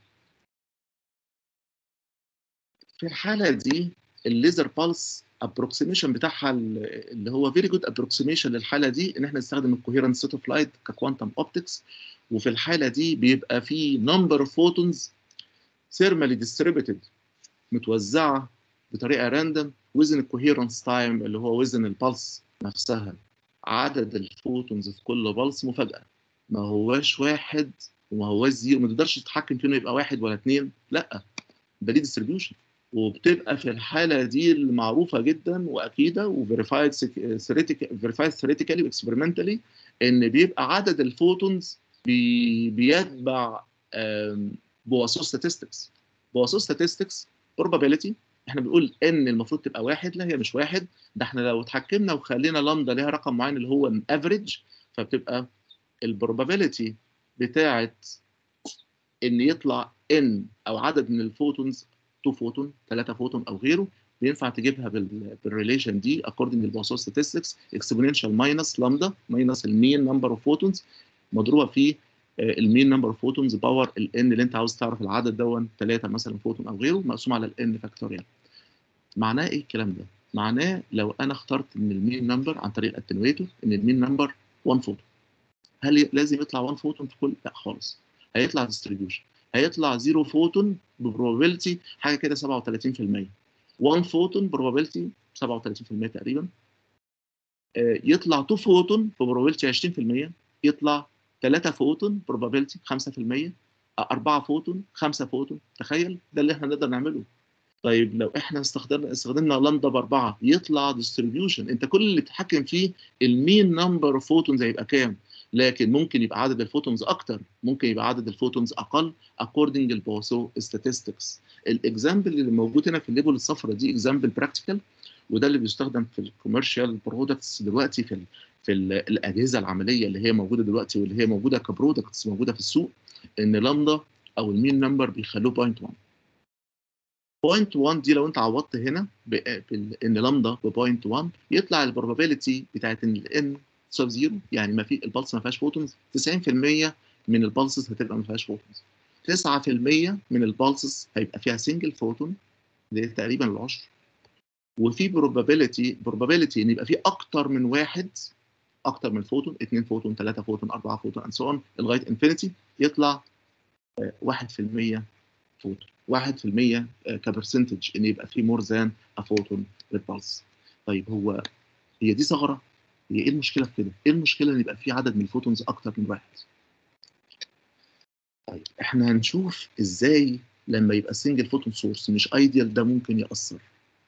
B: في الحاله دي الليزر بالز ابروكسيميشن بتاعها اللي هو فيري جود ابروكسيميشن للحاله دي ان احنا نستخدم الكوهيرنت سيت اوف لايت ككوانتم اوبتكس. وفي الحاله دي بيبقى في نمبر اوف فوتونز ثيرمالي ديستريبيوتد متوزعه بطريقه راندوم وزن الكوهيرنس تايم اللي هو وزن البلس نفسها. عدد الفوتونز في كل بلس مفاجاه، ما هواش واحد وما هواش زيرو، ما تقدرش تتحكم فيه انه يبقى واحد ولا اثنين، لا ده ليه ديستريبيوشن. وبتبقى في الحاله دي المعروفه جدا واكيده وفيريفايد فيريفايد ثيوريتيكالي واكسبيرمنتالي ان بيبقى عدد الفوتونز بي بيتبع بواسو ستاتستكس. بواسو ستاتستكس probability احنا بنقول ان المفروض تبقى واحد، لا هي مش واحد، ده احنا لو اتحكمنا وخلينا لامدا ليها رقم معين اللي هو الافريج، فبتبقى البروبابيلتي بتاعت ان يطلع ان او عدد من الفوتونز اتنين فوتون ثلاثة فوتون او غيره، بينفع تجيبها بالريليشن دي according للبواسو statistics exponential minus لامدا minus المين نمبر اوف فوتونز مضروبه في المين نمبر اوف فوتونز باور الان اللي انت عاوز تعرف العدد دون ثلاثة مثلا فوتون او غيره مقسوم على الان فاكتوريال. معناه ايه الكلام ده؟ معناه لو انا اخترت ان المين نمبر عن طريق الاتنويتور ان المين نمبر واحد فوتون، هل لازم يطلع واحد فوتون في كل؟ لا خالص، هيطلع ديستريبيوشن، هيطلع صفر فوتون ببروبابيلتي حاجه كده سبعة وثلاثين في المية، واحد فوتون بروبابيلتي سبعة وثلاثين في المية تقريبا، يطلع اتنين فوتون ببروبابيلتي عشرين في المية، يطلع ثلاثة فوتون بروبابيلتي خمسة في المية، أربعة فوتون، خمسة فوتون. تخيل ده اللي احنا نقدر نعمله. طيب لو احنا استخدمنا استخدمنا لامدا باربعه يطلع ديستريبيوشن، انت كل اللي تتحكم فيه المين نمبر اوف فوتونز هيبقى كام، لكن ممكن يبقى عدد الفوتونز اكتر، ممكن يبقى عدد الفوتونز اقل according للبواسو statistics. الاكزامبل اللي موجود هنا في الليبل الصفراء دي اكزامبل براكتيكال، وده اللي بيستخدم في الكوميرشال برودكتس دلوقتي في في الاجهزه العمليه اللي هي موجوده دلوقتي واللي هي موجوده كبرودكتس موجوده في السوق، ان لامدا او المين نمبر بيخلوه بوينت واحد. بوينت واحد دي لو انت عوضت هنا ان لامدا ب بوينت واحد يطلع البروبابيلتي بتاعت ان الان تساوي زيرو، يعني ما في البلس ما فيهاش فوتونز، تسعين في المية من البلسز هتبقى ما فيهاش فوتونز، تسعة في المية من البلسز هيبقى فيها سنجل فوتون اللي هي تقريبا العشر، وفي probability probability ان يبقى في اكتر من واحد، اكتر من فوتون، اثنين فوتون، ثلاثة فوتون، أربعة فوتون and so on لغايه انفينيتي، يطلع واحد في المية فوتون، واحد في المية كبرسنتج ان يبقى في مور ذان ا فوتون بالبلس. طيب هو هي دي ثغره؟ هي ايه المشكله في كده؟ ايه المشكله ان يبقى في عدد من الفوتونز اكتر من واحد؟ طيب احنا هنشوف ازاي لما يبقى سنجل فوتون سورس مش ايديال ده ممكن ياثر.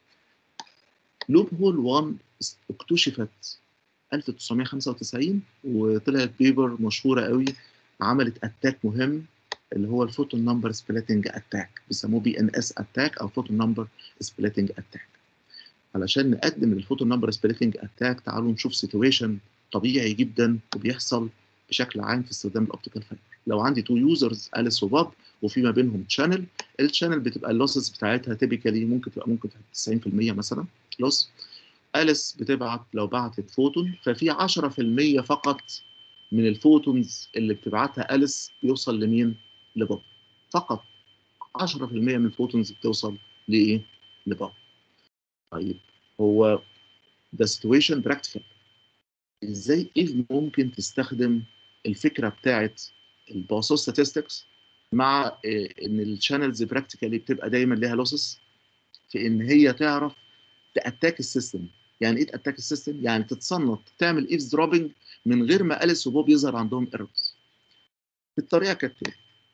B: لوب هول واحد اكتشفت ألف وتسعمية وخمسة وتسعين وطلعت بيبر مشهوره قوي عملت اتاك مهم اللي هو الفوتون نمبر سبليتنج اتاك، بيسموه بي ان اس اتاك او فوتون نمبر سبليتنج اتاك. علشان نقدم الفوتون نمبر سبليتنج اتاك تعالوا نشوف سيتويشن طبيعي جدا وبيحصل بشكل عام في استخدام الاوبتيكال فايبر. لو عندي تو يوزرز اليس وباب وفي ما بينهم تشانل، التشانل بتبقى اللوسز بتاعتها تيبيكالي ممكن تبقى ممكن تسعين في المية مثلا لوس. اليس بتبعت لو بعتت فوتون ففي عشرة في المية فقط من الفوتونز اللي بتبعتها اليس بيوصل لمين؟ لباب. فقط عشرة في المية من الفوتونز بتوصل لايه؟ لباب. طيب هو ده سيتويشن براكتيكال. ازاي ايه ممكن تستخدم الفكره بتاعت الباصو ستاتستكس مع إيه ان الشانلز براكتيكالي بتبقى دايما ليها لوسس في ان هي تعرف تاتاك السيستم. يعني ايه تاتاك السيستم؟ يعني تتصنت تعمل ايفز دروبنج من غير ما اليس وبوب يظهر عندهم ايرورز. الطريقه كالتالي: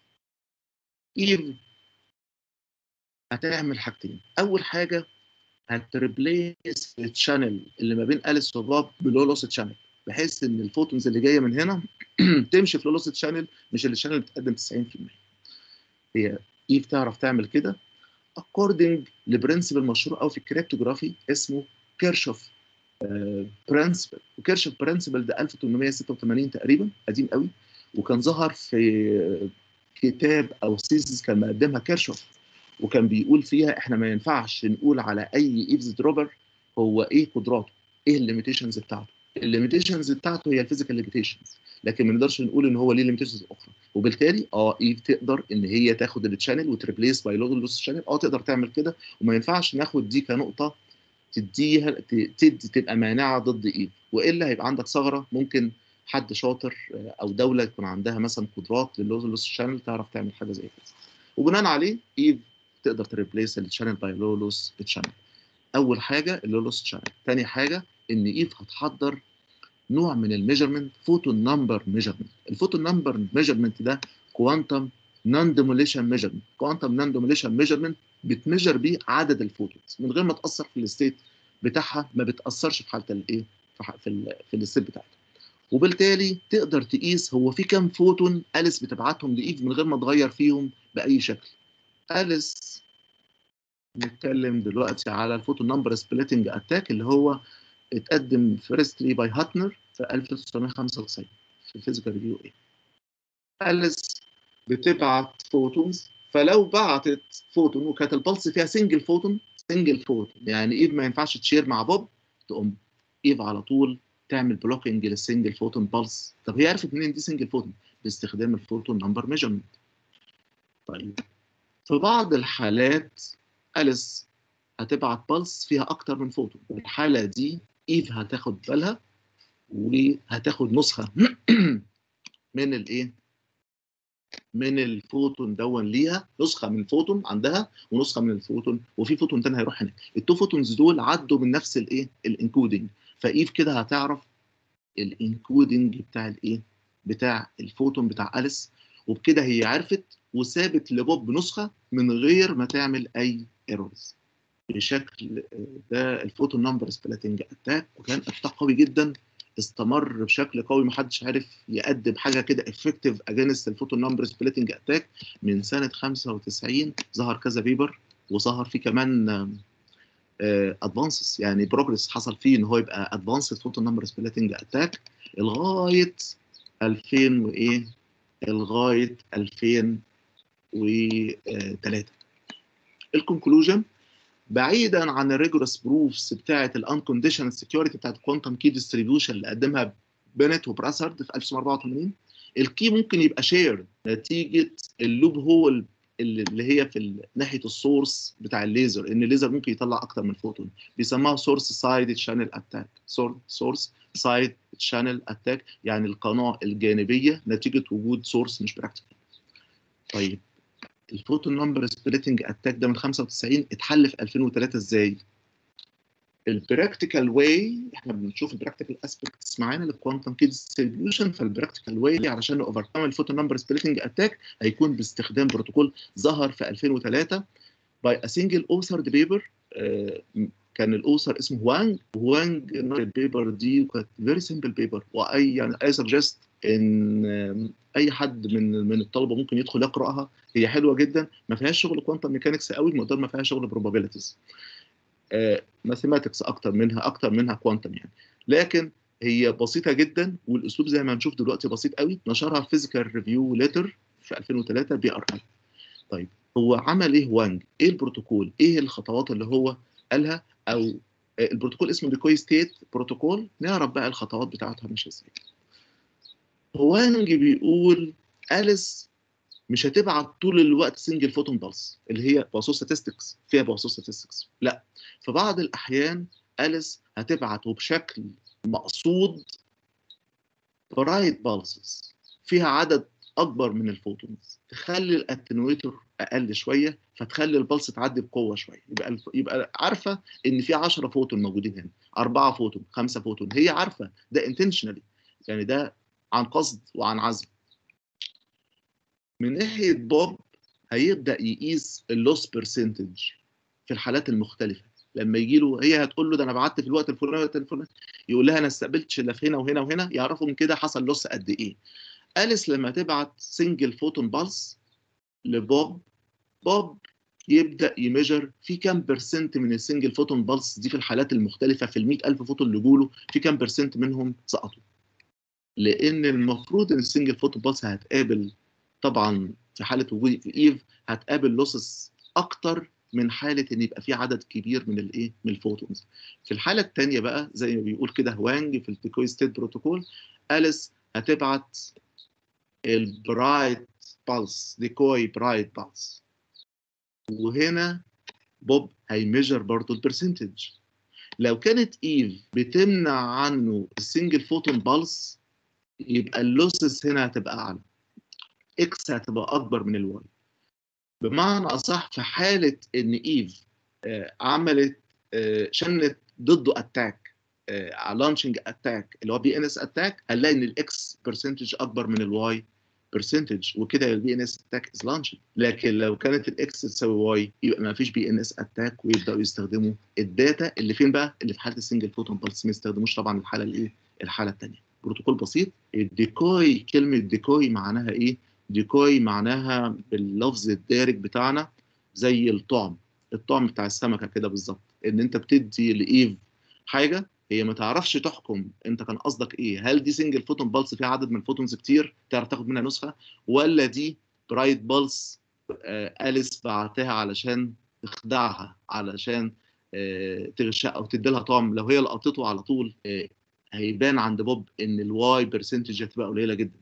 B: ايف هتعمل حاجتين. اول حاجه هتريبليس الشانل اللي ما بين اليس وبوب بلو لوس شانل، بحيث ان الفوتونز اللي جايه من هنا تمشي في لو لوس شانل مش اللي الشانل بتقدم تسعين في المية. هي ايف تعرف تعمل كده اكوردنج لبرنسبل مشهور قوي في الكريبتوجرافي اسمه كيرشوف برنسبل. وكيرشوف برنسبل ده ألف وثمانمية وستة وثمانين تقريبا، قديم قوي، وكان ظهر في كتاب او سيزز كان مقدمها كيرشوف، وكان بيقول فيها احنا ما ينفعش نقول على اي ايفز دروبر هو ايه قدراته، ايه الليميتيشنز بتاعته. الليميتيشنز بتاعته هي الفيزيكال ليميتيشنز، لكن ما نقدرش نقول ان هو ليه ليميتيشنز اخرى. وبالتالي اه ايف تقدر ان هي تاخد التشانل وتريبليس باي لود لوس شانل، اه تقدر تعمل كده، وما ينفعش ناخد دي كنقطه تديها تدي تبقى مانعه ضد ايف، والا هيبقى عندك ثغره. ممكن حد شاطر او دوله يكون عندها مثلا قدرات لللوز لوس شانل تعرف تعمل حاجه زي كده، وبناء عليه ايف تقدر تريبليس الشانل باي لو لوس شانل. اول حاجه اللو لوس شانل. ثاني حاجه ان ايف هتحضر نوع من الميجرمنت فوتون نمبر ميجرمنت. الفوتون نمبر ميجرمنت ده كوانتم نون ديموليشن ميجرمنت. كوانتم نون ديموليشن ميجرمنت بتميجر بيه عدد الفوتونز من غير ما تاثر في الستيت بتاعها، ما بتاثرش في حاله الايه في ال في الستيت بتاعتها، وبالتالي تقدر تقيس هو في كام فوتون اليس بتبعتهم لايف من غير ما تغير فيهم باي شكل. اليس نتكلم دلوقتي على الفوتون نمبر سبليتنج اتاك اللي هو اتقدم فيرستلي باي هاتنر في ألف وتسعمية وخمسة وتسعين في الفيزيكال ريفيو ايه. اليس بتبعت فوتونز، فلو بعتت فوتون وكانت البلس فيها سنجل فوتون، سنجل فوتون يعني ايف ما ينفعش تشير مع بوب، تقوم ايف على طول تعمل بلوكينج للسنجل فوتون بلس. طب هي عرفت منين دي سنجل فوتون؟ باستخدام الفوتون نمبر ميجرمنت. طيب في بعض الحالات اليس هتبعت بلس فيها اكتر من فوتون، في الحاله دي ايف هتاخد بالها وهتاخد نسخه من الايه من الفوتون دون ليها، نسخه من الفوتون عندها ونسخه من الفوتون، وفي فوتون تاني هيروح هناك. التو فوتونز دول عدوا من نفس الايه الانكودنج، فايف كده هتعرف الانكودنج بتاع الايه بتاع الفوتون بتاع اليس، وبكده هي عرفت وسابت لبوب نسخه من غير ما تعمل اي ايرورز. بشكل ده الفوتون نمبر سبليتنج اتاك، وكان اتاك قوي جدا استمر بشكل قوي، محدش عارف يقدم حاجه كده افكتيف اجينست الفوتون نمبر سبليتنج اتاك من سنه خمسة وتسعين. ظهر كذا بيبر وظهر فيه كمان ادفانسز، يعني بروجرس حصل فيه ان هو يبقى ادفانسد فوتون نمبر سبليتنج اتاك لغايه ألفين وايه لغايه ألفين وثلاثة. الكونكلوجن بعيدا عن الريجورس بروفز بتاعه الانكونديشنال سكيورتي بتاعه الكوانتم كي ديستريبيوشن اللي قدمها بنت وبراسارد في ألف وتسعمية وأربعة وثمانين، الكي ممكن يبقى شير نتيجه اللوب هول اللي هي في ناحيه السورس بتاع الليزر، ان الليزر ممكن يطلع اكتر من فوتون، بيسموها سورس سايد شانل اتاك. سورس سايد شانل اتاك يعني القناه الجانبيه نتيجه وجود سورس مش براكتيكال. طيب الفوتون نمبر سبليتنج اتاك ده من خمسة وتسعين اتحل في ألفين وثلاثة ازاي؟ البراكتيكال واي، احنا بنشوف البراكتيكال اسبيكتس معانا للكوانتم كي ديستريبيوشن، فالبراكتيكال واي علشان اوفركم الفوتون نمبر سبليتنج اتاك هيكون باستخدام بروتوكول ظهر في ألفين وثلاثة باي ا سنجل اوثرد بيبر. كان الاوثر اسمه هوانج. هوانج البيبر دي كانت فيري سمبل بيبر، واي يعني اي سجست ان اي حد من من الطلبه ممكن يدخل يقراها. هي حلوه جدا، ما فيهاش شغل كوانتم ميكانكس قوي مقدار ما فيها شغل بروبابيلتيز، ماثيماتكس اكتر منها اكتر منها كوانتم يعني، لكن هي بسيطه جدا والاسلوب زي ما هنشوف دلوقتي بسيط قوي. نشرها في فيزيكال ريفيو ليتر في ألفين وثلاثة بي ار اي. طيب هو عمل ايه وانج؟ ايه البروتوكول؟ ايه الخطوات اللي هو قالها؟ او البروتوكول اسمه ديكوي ستيت بروتوكول. نعرف بقى الخطوات بتاعتها ماشيه ازاي. وانج بيقول أليس مش هتبعت طول الوقت سنجل فوتون بالس اللي هي بواسطه ستاتستكس فيها بواسطه ستاتستكس، لا، في بعض الاحيان أليس هتبعت وبشكل مقصود برايت بالسز فيها عدد اكبر من الفوتونز، تخلي الاتنويتور اقل شويه فتخلي البلس تعدي بقوه شويه، يبقى الف... يبقى عارفه ان في عشرة فوتون موجودين هنا، أربعة فوتون، خمسة فوتون، هي عارفه ده انتشنالي، يعني ده عن قصد وعن عزم. من ناحيه بوب هيبدا يقيس اللوس برسنتج في الحالات المختلفه. لما يجي له هي هتقول له ده انا بعت في الوقت الفلاني والوقت الفلاني، يقول لها انا استقبلتش الا في هنا وهنا وهنا، يعرفوا من كده حصل لوس قد ايه. أليس لما تبعت سنجل فوتون بالس لبوب، بوب يبدا يميجر في كام برسنت من السنجل فوتون بالس دي في الحالات المختلفه، في ال مئة ألف فوتون اللي جوله في كام برسنت منهم سقطوا، لان المفروض ان السنجل فوتون بالس هتقابل طبعا في حاله وجود ايف هتقابل لوسس اكتر من حاله ان يبقى في عدد كبير من الايه من الفوتونز. في الحاله الثانيه بقى زي ما بيقول كده هوانج في الديكوي ستيت بروتوكول، أليس هتبعت البرايت بالس، ديكوي برايت بالس، وهنا بوب هيميجر برضو البرسنتج. لو كانت ايف بتمنع عنه السنجل فوتون بالس يبقى اللوسس هنا هتبقى اعلى، اكس هتبقى اكبر من الواي. بمعنى اصح في حاله ان ايف آه عملت آه شنت ضده اتاك آه لانشنج اتاك اللي هو بي ان اس اتاك، هنلاقي ان الاكس برسنتج اكبر من الواي برسنتج، وكده البي ان اس اتاك از لانشنج. لكن لو كانت الاكس تساوي واي يبقى ما فيش بي ان اس اتاك، ويبداوا يستخدموا الداتا اللي فين بقى اللي في حاله السنجل فوتون بالس، ما يستخدموش طبعا الحاله الايه الحاله الثانيه. بروتوكول بسيط. الديكوي، كلمه ديكوي معناها ايه؟ ديكوي معناها باللفظ الدارج بتاعنا زي الطعم، الطعم بتاع السمكه كده بالظبط، ان انت بتدي لايف حاجه هي ما تعرفش تحكم انت كان قصدك ايه، هل دي سنجل فوتون بالس فيها عدد من الفوتونز كتير تعرف تاخد منها نسخه، ولا دي برايت بالس آه أليس بعتها علشان تخدعها، علشان آه تغشها او تدي لها طعم. لو هي لقطته على طول آه هيبان عند بوب ان الواي برسنتج هتبقى قليله جدا.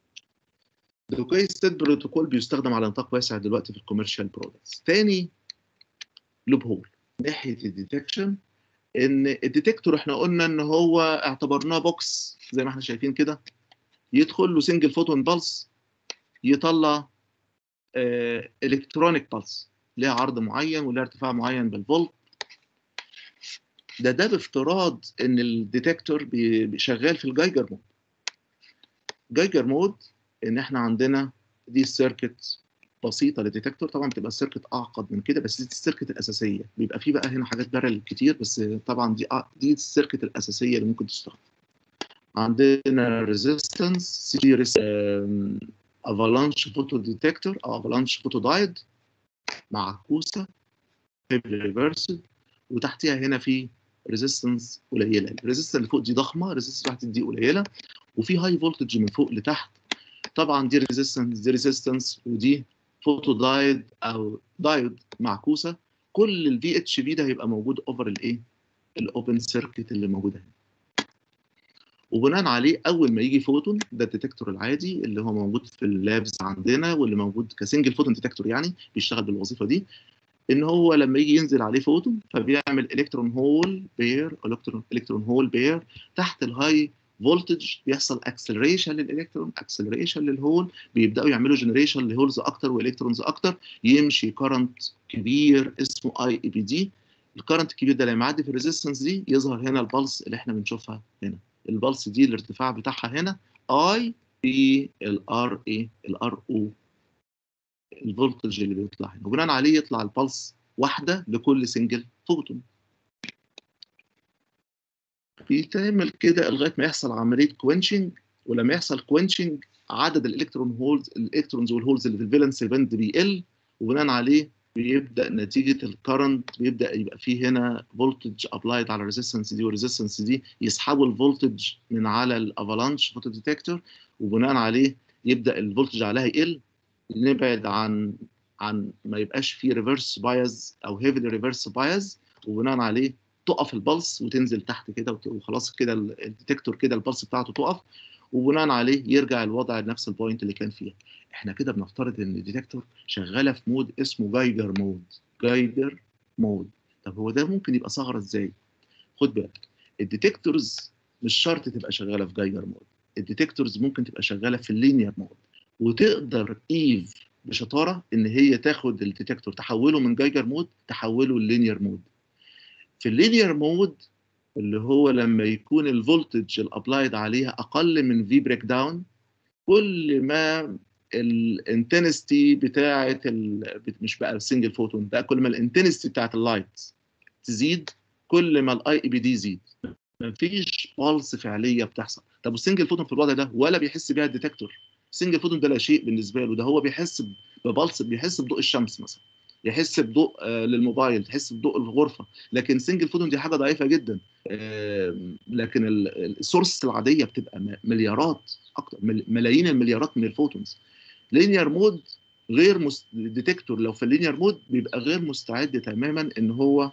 B: ديكوي ستيت بروتوكول بيستخدم على نطاق واسع دلوقتي في الكوميرشال برودكتس. تاني لوب هول ناحيه الديتكشن، ان الديتكتور احنا قلنا ان هو اعتبرناه بوكس زي ما احنا شايفين كده، يدخل له سنجل فوتون بالس يطلع اه الكترونيك بالس ليها عرض معين ولها ارتفاع معين بالفولت. ده ده بافتراض ان الديتكتور شغال في الجايجر مود. جايجر مود ان احنا عندنا دي السيركت بسيطه للديتكتور، طبعا بتبقى السيركت اعقد من كده بس دي السيركت الاساسيه، بيبقى في بقى هنا حاجات بارل كتير بس طبعا دي دي السيركت الاساسيه اللي ممكن تستخدم. عندنا ريزيستنس سيريس افالانش فوتو ديتكتور او افالانش فوتو دايد معكوسه ريفرسد، وتحتيها هنا في ريزيستنس قليله. الريزيستنس اللي فوق دي ضخمه، الريزيستنس تحت دي قليله، وفي هاي فولتج من فوق لتحت. طبعا دي ريزيستنس دي ريزيستنس ودي فوتو دايد او دايود معكوسه. كل الفي اتش في ده هيبقى موجود اوفر الايه؟ الاوبن سيركت اللي موجوده هنا. وبناء عليه اول ما يجي فوتون، ده الديتكتور العادي اللي هو موجود في اللابس عندنا واللي موجود كسنجل فوتون ديتكتور، يعني بيشتغل بالوظيفه دي، ان هو لما يجي ينزل عليه فوتون فبيعمل الكترون هول بير الكترون الكترون هول بير تحت الهاي فولتج، بيحصل اكسلريشن للالكترون، اكسلريشن للهول، بيبداوا يعملوا جنريشن لهولز اكتر والكترونز اكتر، يمشي كرنت كبير اسمه اي اي بي دي. الكرنت الكبير ده لما يعدي في الريزيستنس دي يظهر هنا البلس اللي احنا بنشوفها هنا. البلس دي الارتفاع بتاعها هنا اي في الار اي الار او، الفولتج اللي بيطلع هنا، وبناء عليه يطلع البلس واحده لكل سنجل فوتون. بيتعمل كده لغايه ما يحصل عمليه كوينشنج، ولما يحصل كوينشنج عدد الالكترون هولز الالكترونز والهولز اللي في الفالنس باند بيقل، وبناء عليه بيبدا نتيجه الكرنت بيبدا يبقى فيه هنا فولتج ابلايد على الريزيستنس دي والريزيستنس دي، يسحبوا الفولتج من على الافالانش فوتو ديتكتور، وبناء عليه يبدا الفولتج عليها يقل. نبعد عن عن ما يبقاش فيه ريفرس بايز او هيفلي ريفرس بايز، وبناء عليه تقف البلس وتنزل تحت كده وخلاص كده الديتكتور كده البلس بتاعته تقف، وبناء عليه يرجع الوضع لنفس البوينت اللي كان فيها. احنا كده بنفترض ان الديتكتور شغاله في مود اسمه جايجر مود. جايجر مود. طب هو ده ممكن يبقى ثغره ازاي؟ خد بالك، الديتكتورز مش شرط تبقى شغاله في جايجر مود، الديتكتورز ممكن تبقى شغاله في اللينير مود، وتقدر ايف بشطاره ان هي تاخد الديتكتور تحوله من جايجر مود تحوله للينير مود. في اللينير مود اللي هو لما يكون الفولتج الابلايد عليها اقل من في بريك داون، كل ما الانتنستي بتاعه ال... مش بقى السنجل فوتون بقى، كل ما الانتنستي بتاعه اللايت تزيد كل ما الاي اي بي دي يزيد. مفيش بالس فعليه بتحصل. طب والسنجل فوتون في الوضع ده ولا بيحس بيها الديتكتور؟ السنجل فوتون ده لا شيء بالنسبه له، ده هو بيحس ببلس، بيحس بضوء الشمس مثلا، يحس بضوء آه للموبايل، يحس بضوء الغرفه، لكن سنجل فوتون دي حاجه ضعيفه جدا. آه لكن السورس العاديه بتبقى مليارات، اكتر ملايين المليارات من الفوتونز. لينير مود غير مست... الديتكتور لو في اللينير مود بيبقى غير مستعد تماما ان هو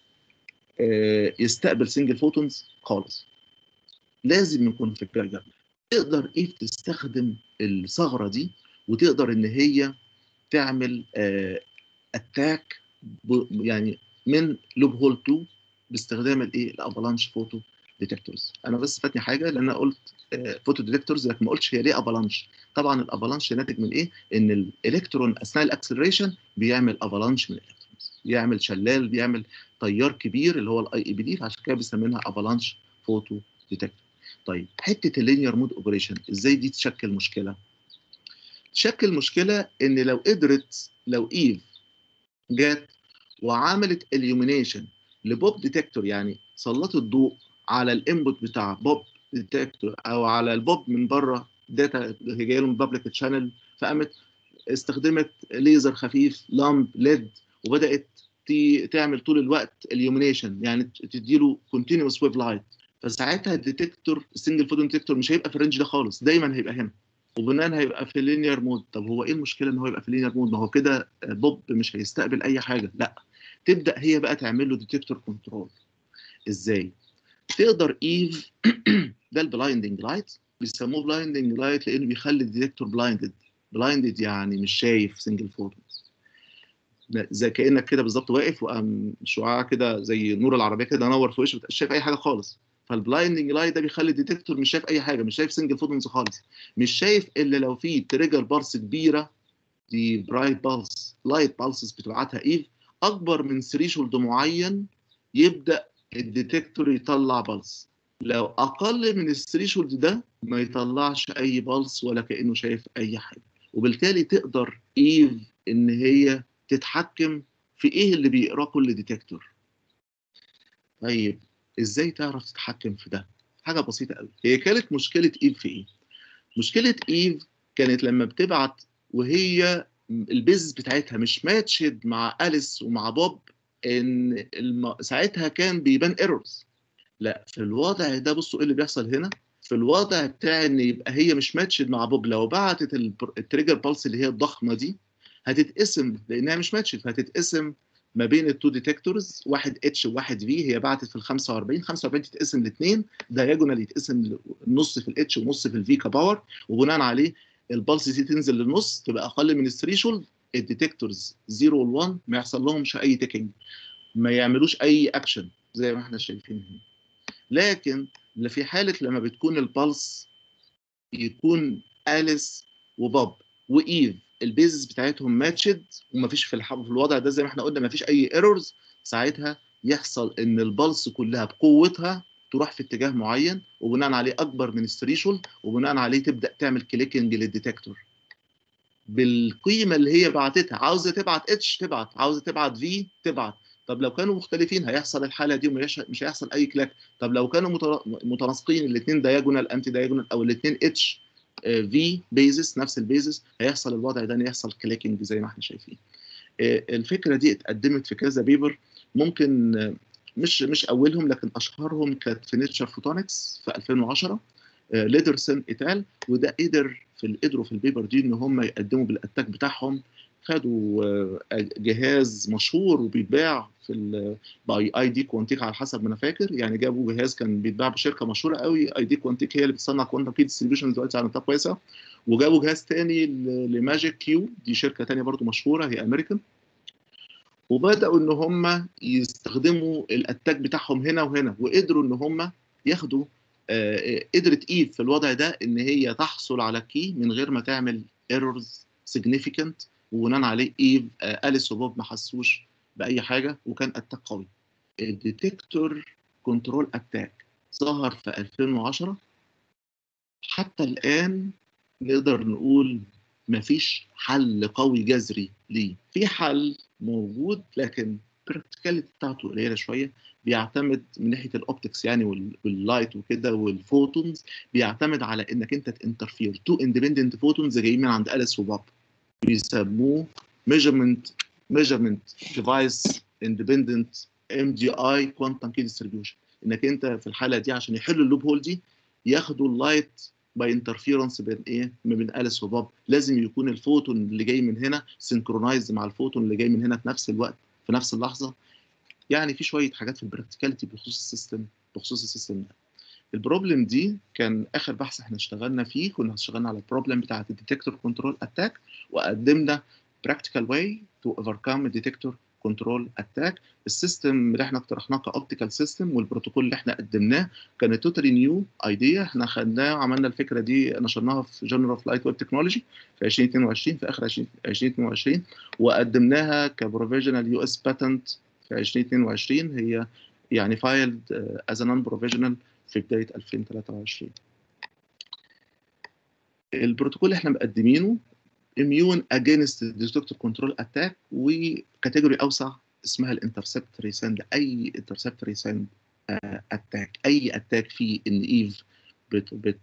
B: آه يستقبل سنجل فوتونز خالص، لازم يكون في الجايجر. تقدر ايه تستخدم الثغره دي وتقدر ان هي تعمل آه اتاك يعني من لوب هول اتنين باستخدام الايه الافالانش فوتو ديتكتورز. انا بس فاتني حاجه لان انا قلت آه فوتو ديتكتورز لكن ما قلتش هي ليه افالانش. طبعا الافالانش ناتج من ايه؟ ان الالكترون اثناء الاكسلريشن بيعمل افالانش من الالكترونز، بيعمل شلال، بيعمل تيار كبير اللي هو الاي اي بي دي، فعشان كده بيسمينها افالانش فوتو ديتكتور. طيب حته اللينير مود اوبريشن ازاي دي تشكل مشكله؟ تشكل مشكله ان لو قدرت لو ايف جت وعملت اليومينيشن لبوب ديتكتور، يعني سلطت الضوء على الانبوت بتاع بوب ديتكتور او على البوب من بره داتا جايه له من بابليك تشانل، فقامت استخدمت ليزر خفيف لامب ليد وبدات تعمل طول الوقت اليومينيشن، يعني تديله كونتينوس ويف لايت، فساعتها الديتكتور السنجل فوتون ديتكتور مش هيبقى في الرينج ده خالص، دايما هيبقى هنا، وبناء هيبقى في اللينير مود. طب هو ايه المشكله ان هو يبقى في اللينير مود؟ ما هو كده بوب مش هيستقبل اي حاجه. لا، تبدا هي بقى تعمل له ديتكتور كنترول. ازاي؟ تقدر ايف ده البلايندنج لايت، بيسموه بلايندنج لايت لانه بيخلي الديتكتور بلايندد. بلايندد يعني مش شايف سنجل فوتونز، زي كانك كده بالظبط واقف وقام شعاع كده زي نور العربيه كده نور في وشك، مش شايف اي حاجه خالص. فالبلايندنج لايت ده بيخلي الديتكتور مش شايف اي حاجه، مش شايف سنجل فوتونز خالص، مش شايف الا لو في تريجر بالس كبيره، دي برايت بالس لايت بالسز بتبعتها ايف اكبر من ثريشولد معين، يبدا الديتكتور يطلع بالس. لو اقل من الثريشولد ده ما يطلعش اي بالس ولا كانه شايف اي حاجه، وبالتالي تقدر ايف ان هي تتحكم في ايه اللي بيقراه كل ديتكتور. طيب ازاي تعرف تتحكم في ده؟ حاجه بسيطه قوي. هي كانت مشكله ايف في ايه؟ مشكله ايف كانت لما بتبعت وهي البيز بتاعتها مش ماتشد مع أليس ومع بوب، ان الم... ساعتها كان بيبان ايرورز. لا، في الوضع ده بصوا ايه اللي بيحصل هنا. في الوضع بتاع ان يبقى هي مش ماتشد مع بوب، لو بعتت التريجر بالس اللي هي الضخمه دي هتتقسم، لانها مش ماتشد فهتتقسم ما بين التو ديتكتورز، واحد اتش وواحد في. هي بعتت في ال خمسة وأربعين، خمسة وأربعين تتقسم لاثنين، دايجونال يتقسم نص في الاتش ونص في الفي كباور، وبناء عليه البلس دي تنزل للنص تبقى اقل من الثريشولد. الديتكتورز صفر وال1 ما يحصل لهمش اي تيكينج، ما يعملوش اي اكشن زي ما احنا شايفين هنا. لكن في حاله لما بتكون البلس يكون اليس وبوب وايف البيزز بتاعتهم ماتشد ومفيش في الحب في الوضع ده زي ما احنا قلنا مفيش اي ايرورز، ساعتها يحصل ان البلس كلها بقوتها تروح في اتجاه معين، وبناء عليه اكبر من الثريشولد، وبناء عليه تبدا تعمل كليكنج للديتكتور بالقيمه اللي هي بعتتها. عاوزه تبعت اتش تبعت، عاوزه تبعت في تبعت. طب لو كانوا مختلفين هيحصل الحاله دي ومش مش هيحصل اي كلاك. طب لو كانوا متناسقين الاثنين دايجونال انتي دايجونال او الاثنين اتش في بيزس نفس البيزس، هيحصل الوضع ده ان يحصل كليكنج زي ما احنا شايفين. الفكره دي اتقدمت في كذا بيبر، ممكن مش مش اولهم لكن اشهرهم كانت في نيتشر فوتونكس في ألفين وعشرة، ليدرسون ايتال. وده قدر في قدروا في البيبر دي ان هم يقدموا بالاتاك بتاعهم. خدوا جهاز مشهور وبيتباع في باي اي دي كوانتيك على حسب ما انا فاكر، يعني جابوا جهاز كان بيتباع بشركه مشهوره قوي، اي دي كوانتيك هي اللي بتصنع كوانتم كي ديستريبيوشن دلوقتي على نطاق كويسه. وجابوا جهاز تاني لماجيك كيو، دي شركه تانيه برضو مشهوره هي امريكان، وبداوا ان هم يستخدموا الاتاك بتاعهم هنا وهنا، وقدروا ان هم ياخدوا آه قدرت ايف في الوضع ده ان هي تحصل على كي من غير ما تعمل ايرورز سيجنيفيكانت، وبناء عليه ايف آه اليس وبوب ما حسوش باي حاجه، وكان اتاك قوي. الديتكتور كنترول اتاك ظهر في ألفين وعشرة، حتى الان نقدر نقول مفيش حل قوي جذري ليه. في حل موجود لكن البراكتيكاليتي بتاعته قليله شويه، بيعتمد من ناحيه الاوبتكس يعني واللايت وكده والفوتونز، بيعتمد على انك انت تنترفير تو اندبندنت فوتونز جايين من عند اليس وباب، بيسموه ميجرمنت ميجرمنت ديفايس اندبندنت ام دي اي كوانتم كي ديستريبيوشن. انك انت في الحاله دي عشان يحلوا اللوب هول دي ياخدوا اللايت باي انترفيرنس بين ايه ما بين اليس وباب، لازم يكون الفوتون اللي جاي من هنا سينكرونايز مع الفوتون اللي جاي من هنا في نفس الوقت في نفس اللحظه. يعني في شويه حاجات في البراكتيكاليتي بخصوص السيستم بخصوص السيستم ده. البروبلم دي كان اخر بحث احنا اشتغلنا فيه، كنا اشتغلنا على البروبلم بتاعت الديتكتور كنترول اتاك، وقدمنا practical way to overcome الديتكتور كنترول اتاك. السيستم اللي احنا اقترحناه كاوبتيكال سيستم والبروتوكول اللي احنا قدمناه كان توتالي نيو ايديا، احنا خدناه وعملنا الفكره دي نشرناها في جورنال اوف لايت ويب تكنولوجي في ألفين واثنين وعشرين في اخر ألفين واثنين وعشرين، وقدمناها كبروفيجنال يو اس باتنت في ألفين واثنين وعشرين، هي يعني فايلد از نون بروفيجنال في بدايه ألفين وثلاثة وعشرين. البروتوكول اللي احنا مقدمينه immune against detector control attack، وكاتيجوري اوسع اسمها الانترسبتوري ساند. اي انترسبتوري ساند اتاك، اي اتاك فيه ان ايف بت بت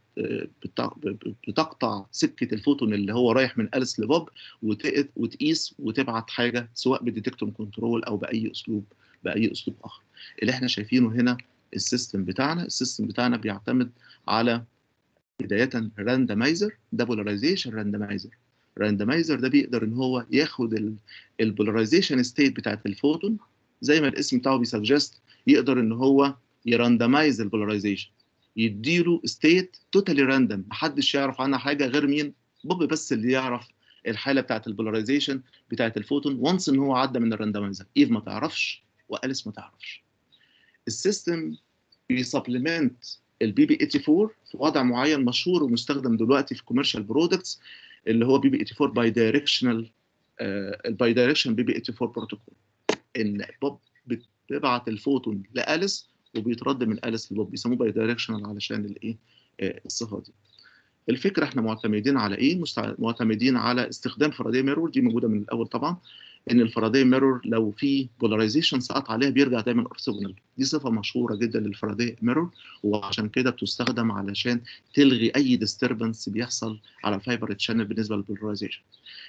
B: بتقطع سكه الفوتون اللي هو رايح من اليس لبوب وتقيس وتبعت حاجه سواء بالديتكتور كنترول او باي اسلوب باي اسلوب اخر. اللي احنا شايفينه هنا السيستم بتاعنا السيستم بتاعنا بيعتمد على بدايه راندمايزر، ده بولاريزيشن راندمايزر. الراندمايزر ده بيقدر ان هو ياخد البولاريزيشن ستيت بتاعت الفوتون زي ما الاسم بتاعه بيسجست، يقدر ان هو يراندمايز البولاريزيشن، يديله ستيت توتالي راندم محدش يعرف عنها حاجه غير مين؟ بوب بس اللي يعرف الحاله بتاعت البولاريزيشن بتاعت الفوتون وانس ان هو عدى من الراندمايزر. ايف ما تعرفش واليس ما تعرفش. السيستم بيسبلمنت البي بي ثمانية وثمانين في وضع معين مشهور ومستخدم دلوقتي في كوميرشال برودكتس، اللي هو بي بي ثمانية وثمانين باي دايركشنال الباي دايركشن بي بي ثمانية وثمانين بروتوكول. ان بوب بتبعت الفوتون لاليس وبيترد من اليس لبوب، بيسموه باي دايركشنال علشان الايه الصفه دي. الفكره احنا معتمدين على ايه؟ معتمدين على استخدام فاراداي ميرور، دي موجوده من الاول طبعا، ان الفاراداي ميرور لو في بولاريزيشن سقط عليها بيرجع دايما اورثوجونال. دي صفه مشهوره جدا للفاراداي ميرور، وعشان كده بتستخدم علشان تلغي اي ديستربنس بيحصل على الفايبر تشانل بالنسبه للبولاريزيشن.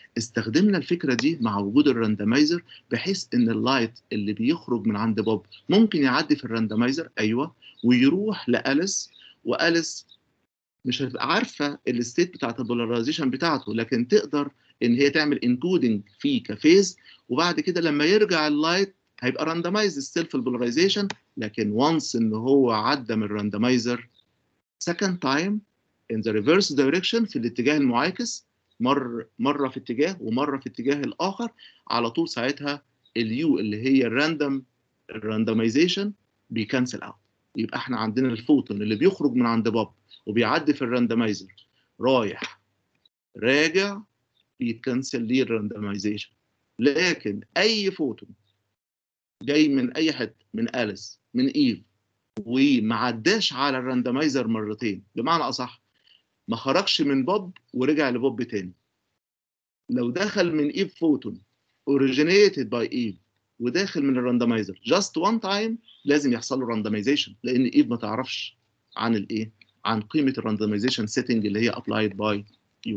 B: استخدمنا الفكره دي مع وجود الراندمايزر، بحيث ان اللايت اللي بيخرج من عند بوب ممكن يعدي في الراندمايزر، ايوه، ويروح لاليس، واليس مش هتبقى عارفه الستيت بتاعت البولاريزيشن بتاعته، لكن تقدر ان هي تعمل انكودنج فيه كفيز، وبعد كده لما يرجع اللايت هيبقى راندمايز ستيل في البولاريزيشن، لكن وانس ان هو عدى من الراندمايزر second time in the reverse direction في الاتجاه المعاكس، مر مره في اتجاه ومره في اتجاه الاخر، على طول ساعتها اليو اللي هي الراندوم الراندمايزيشن بيكنسل اوت. يبقى احنا عندنا الفوتون اللي بيخرج من عند باب وبيعدي في الراندمايزر رايح راجع بيتكنسل ليه الراندمايزيشن، لكن اي فوتون جاي من اي حته، من اليس من ايف وما عداش على الراندمايزر مرتين، بمعنى اصح ما خرجش من بوب ورجع لبوب تاني، لو دخل من ايف فوتون originated by ايف وداخل من الراندمايزر just one time لازم يحصل له راندمايزيشن، لان ايف ما تعرفش عن الايه، عن قيمه الراندمايزيشن سيتنج اللي هي applied by يو.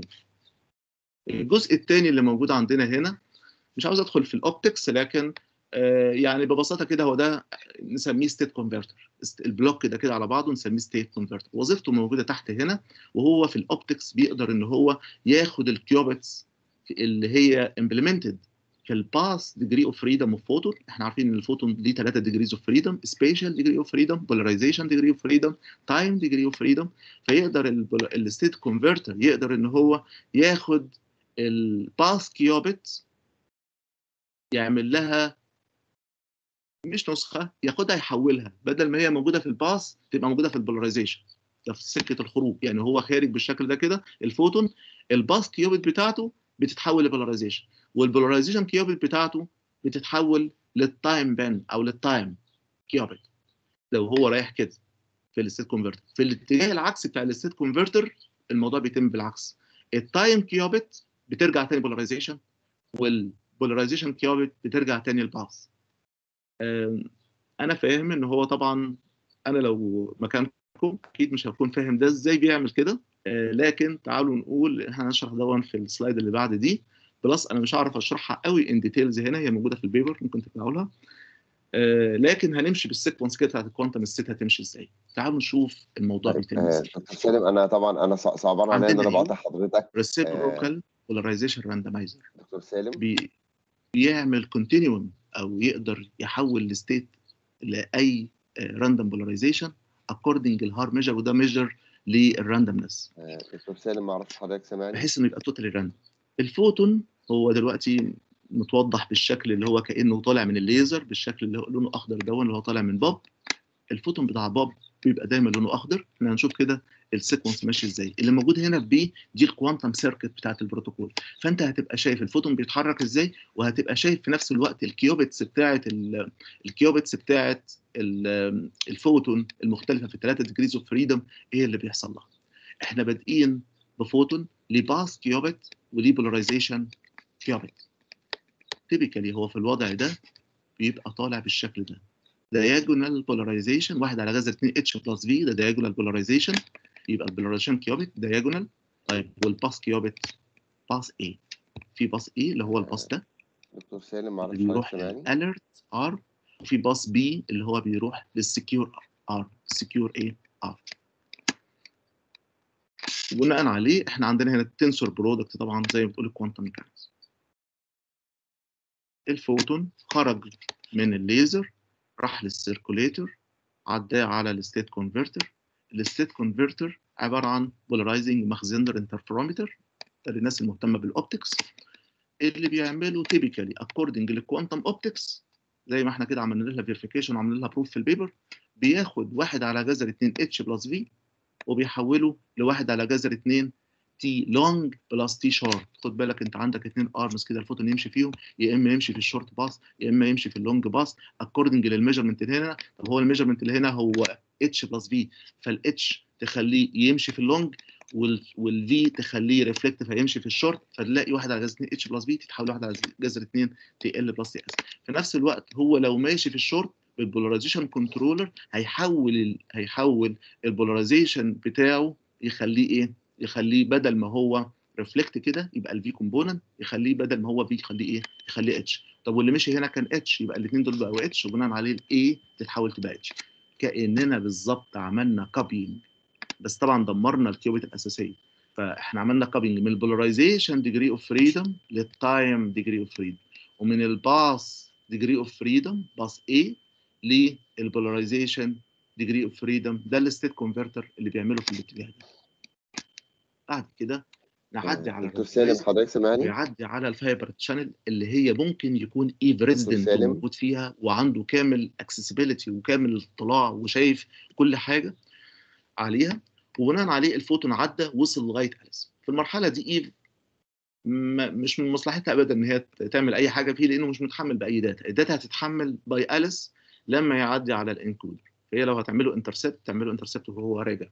B: الجزء الثاني اللي موجود عندنا هنا، مش عاوز ادخل في الاوبتكس، لكن آه يعني ببساطه كده هو ده نسميه ستيت كونفرتر، البلوك ده كده على بعضه نسميه ستيت كونفرتر، وظيفته موجوده تحت هنا، وهو في الاوبتكس بيقدر ان هو ياخد الكيوبتس اللي هي امبلمنتد في الباس ديجري اوف فريدم اوف فوتون. احنا عارفين ان الفوتون ليه ثلاثه ديجريز اوف فريدم، سبيشال ديجري اوف فريدم، بولاريزيشن ديجري اوف فريدم، تايم ديجري اوف فريدم. فيقدر الستيت كونفرتر يقدر ان هو ياخد الباس كيوبت يعمل لها مش نسخه، ياخدها يحولها، بدل ما هي موجوده في الباس تبقى موجوده في البولاريزيشن، ده في سكه الخروج، يعني هو خارج بالشكل ده كده الفوتون، الباس كيوبت بتاعته بتتحول لبولاريزيشن، والبولاريزيشن كيوبت بتاعته بتتحول للتايم بان او للتايم كيوبت لو هو رايح كده في الستيت كونفرتر. في الاتجاه العكسي بتاع الستيت كونفرتر الموضوع بيتم بالعكس، التايم كيوبت بترجع تاني بولاريزيشن، والبولاريزيشن كيوبت بترجع تاني الباس. انا فاهم ان هو طبعا انا لو مكانكم اكيد مش هكون فاهم ده ازاي بيعمل كده، لكن تعالوا نقول احنا هنشرح دون في السلايد اللي بعد دي، بلس انا مش هعرف اشرحها قوي ان ديتيلز هنا، هي موجوده في البيبر ممكن تقراوا لها، لكن هنمشي بالسيكونس كده بتاعت الكوانتم ستيت هتمشي ازاي. تعالوا نشوف الموضوع
A: طيب
B: بيتم
A: آه،
B: ازاي.
A: دكتور سالم، انا طبعا انا صع- صعبان عليا ان
B: عندنا
A: انا
B: ايه
A: بقاطع حضرتك. آه،
B: reciprocal polarization randomizer،
A: دكتور سالم.
B: بي بيعمل كونتينيوم او يقدر يحول الستيت لاي راندوم بولاريزيشن اكوردنج الهار ميجر، وده ميجر للراندومنس،
A: آه، دكتور سالم، ما اعرفش حضرتك سامعني؟
B: بحيث انه يبقى توتالي راندوم. الفوتون هو دلوقتي متوضح بالشكل اللي هو كانه طالع من الليزر، بالشكل اللي هو لونه اخضر ده اللي هو طالع من بوب. الفوتون بتاع بوب بيبقى دايما لونه اخضر. احنا هنشوف كده السيكونس ماشي ازاي. اللي موجود هنا في بي دي الكوانتم سيركت بتاعت البروتوكول، فانت هتبقى شايف الفوتون بيتحرك ازاي، وهتبقى شايف في نفس الوقت الكيوبتس بتاعت الكيوبتس بتاعت الفوتون المختلفه في الثلاثه ديجريز اوف فريدم ايه اللي بيحصل لها. احنا بادئين بفوتون ليه باس كيوبت وليه بولاريزيشن كيوبت. تيبيكالي هو في الوضع ده بيبقى طالع بالشكل ده، diagonal polarization واحد على جذر اتنين اتش بلس في، ده diagonal polarization، يبقى البولاريزيشن كيوبت diagonal. طيب والباس كيوبت باس ايه، في باس ايه اللي هو الباس ده
A: دكتور سالم، ما
B: اللي
A: اعرفش حضرتك
B: بيروح
A: سامعني؟
B: للاليرت ار، وفي باس بي اللي هو بيروح للسكيور ار، سكيور ايه ار. بناء عليه احنا عندنا هنا التنسور برودكت طبعا زي ما بتقول الكوانتم ميكانكس. الفوتون خرج من الليزر راح للسيركوليتر، عداه على الستيت كونفرتر. الستيت كونفرتر عباره عن بولارايزنج ماخزندر انترفيرومتر، ده للناس المهتمه بالاوبتكس، اللي بيعملوا تيبيكالي اكوردنج للكوانتم اوبتكس زي ما احنا كده عملنا لها فيريفيكيشن وعملنا لها بروف في البيبر. بياخد واحد على جذر اتنين اتش بلس في وبيحوله لواحد على جذر اتنين تي لونج بلس تي شورت. خد بالك انت عندك اتنين ارمز كده الفوتون يمشي فيهم، يا اما يمشي في الشورت باس يا اما يمشي في اللونج باس اكوردنج للميجرمنت اللي هنا. طب هو الميجرمنت اللي هنا هو اتش بلس في، فالاتش تخليه يمشي في اللونج والفي تخليه ريفلكت فيمشي في الشورت، فتلاقي واحد على جذر اتنين اتش بلس في تتحول واحد على جذر اتنين تي ال بلس تي اس. في نفس الوقت هو لو ماشي في الشورت بالبولاريزيشن كنترولر هيحول ال... هيحول البولاريزيشن بتاعه يخليه ايه؟ يخليه بدل ما هو ريفلكت كده يبقى الفي كومبوننت يخليه بدل ما هو في يخليه ايه؟ يخليه اتش. طب واللي مشي هنا كان اتش، يبقى الاثنين دول بقوا اتش، وبناء عليه الاي تتحول تبقى اتش. كاننا بالظبط عملنا كوبينج، بس طبعا دمرنا الكيوبيت الاساسيه. فاحنا عملنا كوبينج من البولاريزيشن ديجري اوف فريدم للتايم ديجري اوف فريدم، ومن الباس ديجري اوف فريدم باس اي للبولاريزيشن ديجري اوف فريدم. ده الستيت كونفرتر اللي بيعمله في الاتجاه ده. بعد كده نعدي
A: آه،
B: على
A: دكتور سالم
B: الراندمايزر
A: حضرتك سامعني؟
B: ويعدي على الفايبر تشانل اللي هي ممكن يكون ايف
A: دكتور
B: ريزيدنت
A: سالم
B: موجود فيها وعنده كامل اكسسبيليتي وكامل الاطلاع وشايف كل حاجه عليها، وبناء عليه الفوتون عدى وصل لغايه اليس. في المرحله دي ايف مش من مصلحتها ابدا ان هي تعمل اي حاجه فيه، لانه مش متحمل باي داتا. الداتا هتتحمل باي اليس لما يعدي على الانكودر. فهي لو هتعمله انترسبت تعمله انترسبت وهو راجع.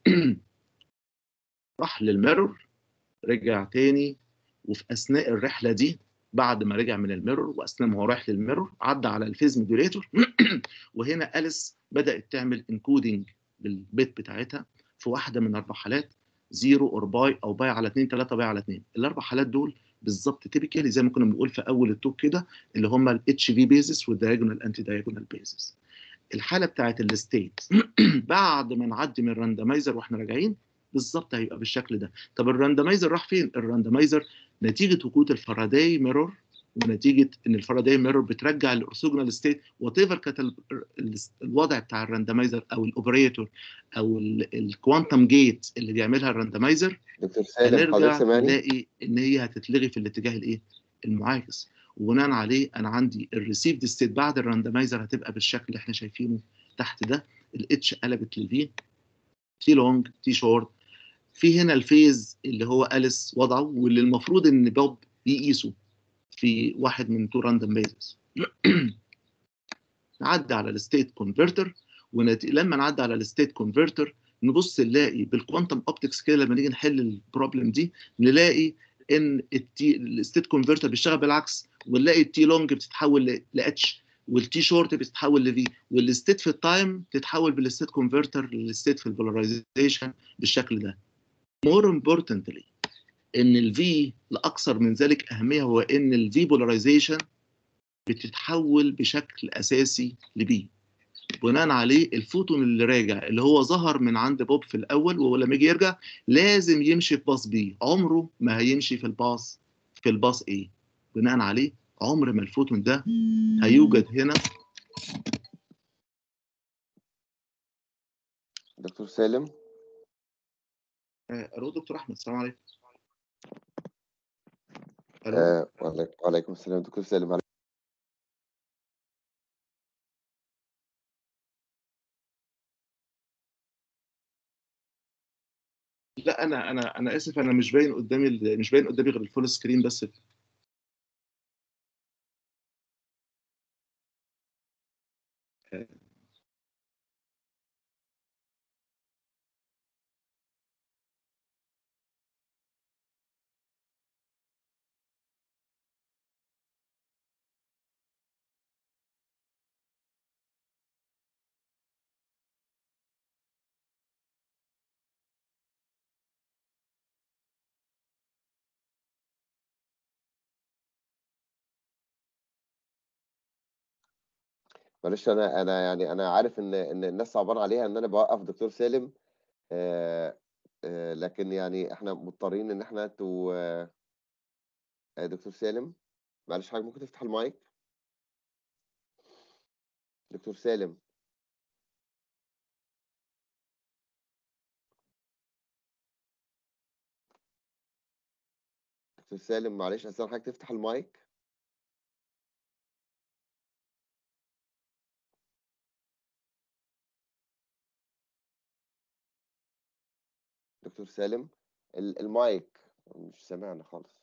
B: راح للميرور، رجع تاني، وفي اثناء الرحله دي بعد ما رجع من الميرور واثناء ما هو رايح للميرور عدى على الفيز موديوليتور. وهنا اليس بدات تعمل انكودنج بالبيت بتاعتها في واحده من اربع حالات، زيرو اور باي او باي على اتنين، ثلاثه باي على اتنين. الاربع حالات دول بالظبط تيبيكالي زي ما كنا بنقول في اول التوك كده، اللي هم الاتش في بيزس والدايجونال انتي دايجونال بيزس. الحاله بتاعت الستيت بعد ما نعدي من الراندمايزر واحنا راجعين بالظبط هيبقى بالشكل ده. طب الراندمايزر راح فين؟ الراندمايزر نتيجه وجود الفاراداي ميرور، ونتيجه ان الفاراداي ميرور بترجع الاورثوجونال ستيت وات ايفر كانت الوضع بتاع الراندمايزر او الاوبريتور او الكوانتم جيت اللي بيعملها الراندمايزر،
A: دكتور سالم حضرتك
B: هنرجع
A: سامعني؟
B: نلاقي ان هي هتتلغي في الاتجاه الايه؟ المعاكس. وبناء عليه انا عندي الريسيفد ستيت بعد الراندمايزر هتبقى بالشكل اللي احنا شايفينه تحت ده. الاتش قلبت للفي، تي لونج تي شورت. في هنا الفيز اللي هو اليس وضعه واللي المفروض ان بوب يقيسه في واحد من تو راندوم بيزز. نعدي على الستيت كونفرتر، ولما نعدي على الستيت كونفرتر نبص نلاقي بالكوانتم اوبتكس كده لما نيجي نحل البروبلم دي نلاقي ان التي الستيت كونفرتر بيشتغل بالعكس، ونلاقي التي لونج بتتحول لاتش والتي شورت بتتحول لفي، والستيت في التايم تتحول بالستيت كونفرتر للستيت في البولاريزيشن بالشكل ده. more importantly ان الفي لاكثر من ذلك اهميه هو ان الفي بولاريزيشن بتتحول بشكل اساسي لبي. بناء عليه الفوتون اللي راجع اللي هو ظهر من عند بوب في الاول ولما يجي يرجع لازم يمشي في باص بي، عمره ما هيمشي في الباص في الباص ايه. بناء عليه عمر ما الفوتون ده هيوجد هنا.
A: دكتور سالم
B: الو دكتور احمد، السلام عليكم. الو
A: آه وعليكم وعليكم السلام دكتور سالم.
B: لا انا انا انا اسف، انا مش باين قدامي ال- مش باين قدامي غير الفول سكرين بس. آه،
A: معلش انا انا يعني انا عارف ان ان الناس صعبان عليها ان انا بوقف دكتور سالم. آه آه لكن يعني احنا مضطرين ان احنا تو آه دكتور سالم، معلش حضرتك ممكن تفتح المايك؟ دكتور سالم دكتور سالم معلش استاذن حضرتك تفتح المايك. دكتور سالم ال- المايك مش سامعنا خالص.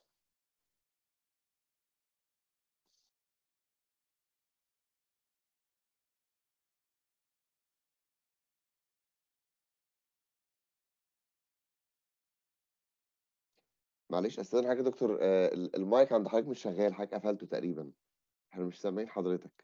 A: معلش استاذن حضرتك يا دكتور، آه ال- المايك عند حضرتك مش شغال، حضرتك قفلته تقريبا، احنا مش سامعين حضرتك.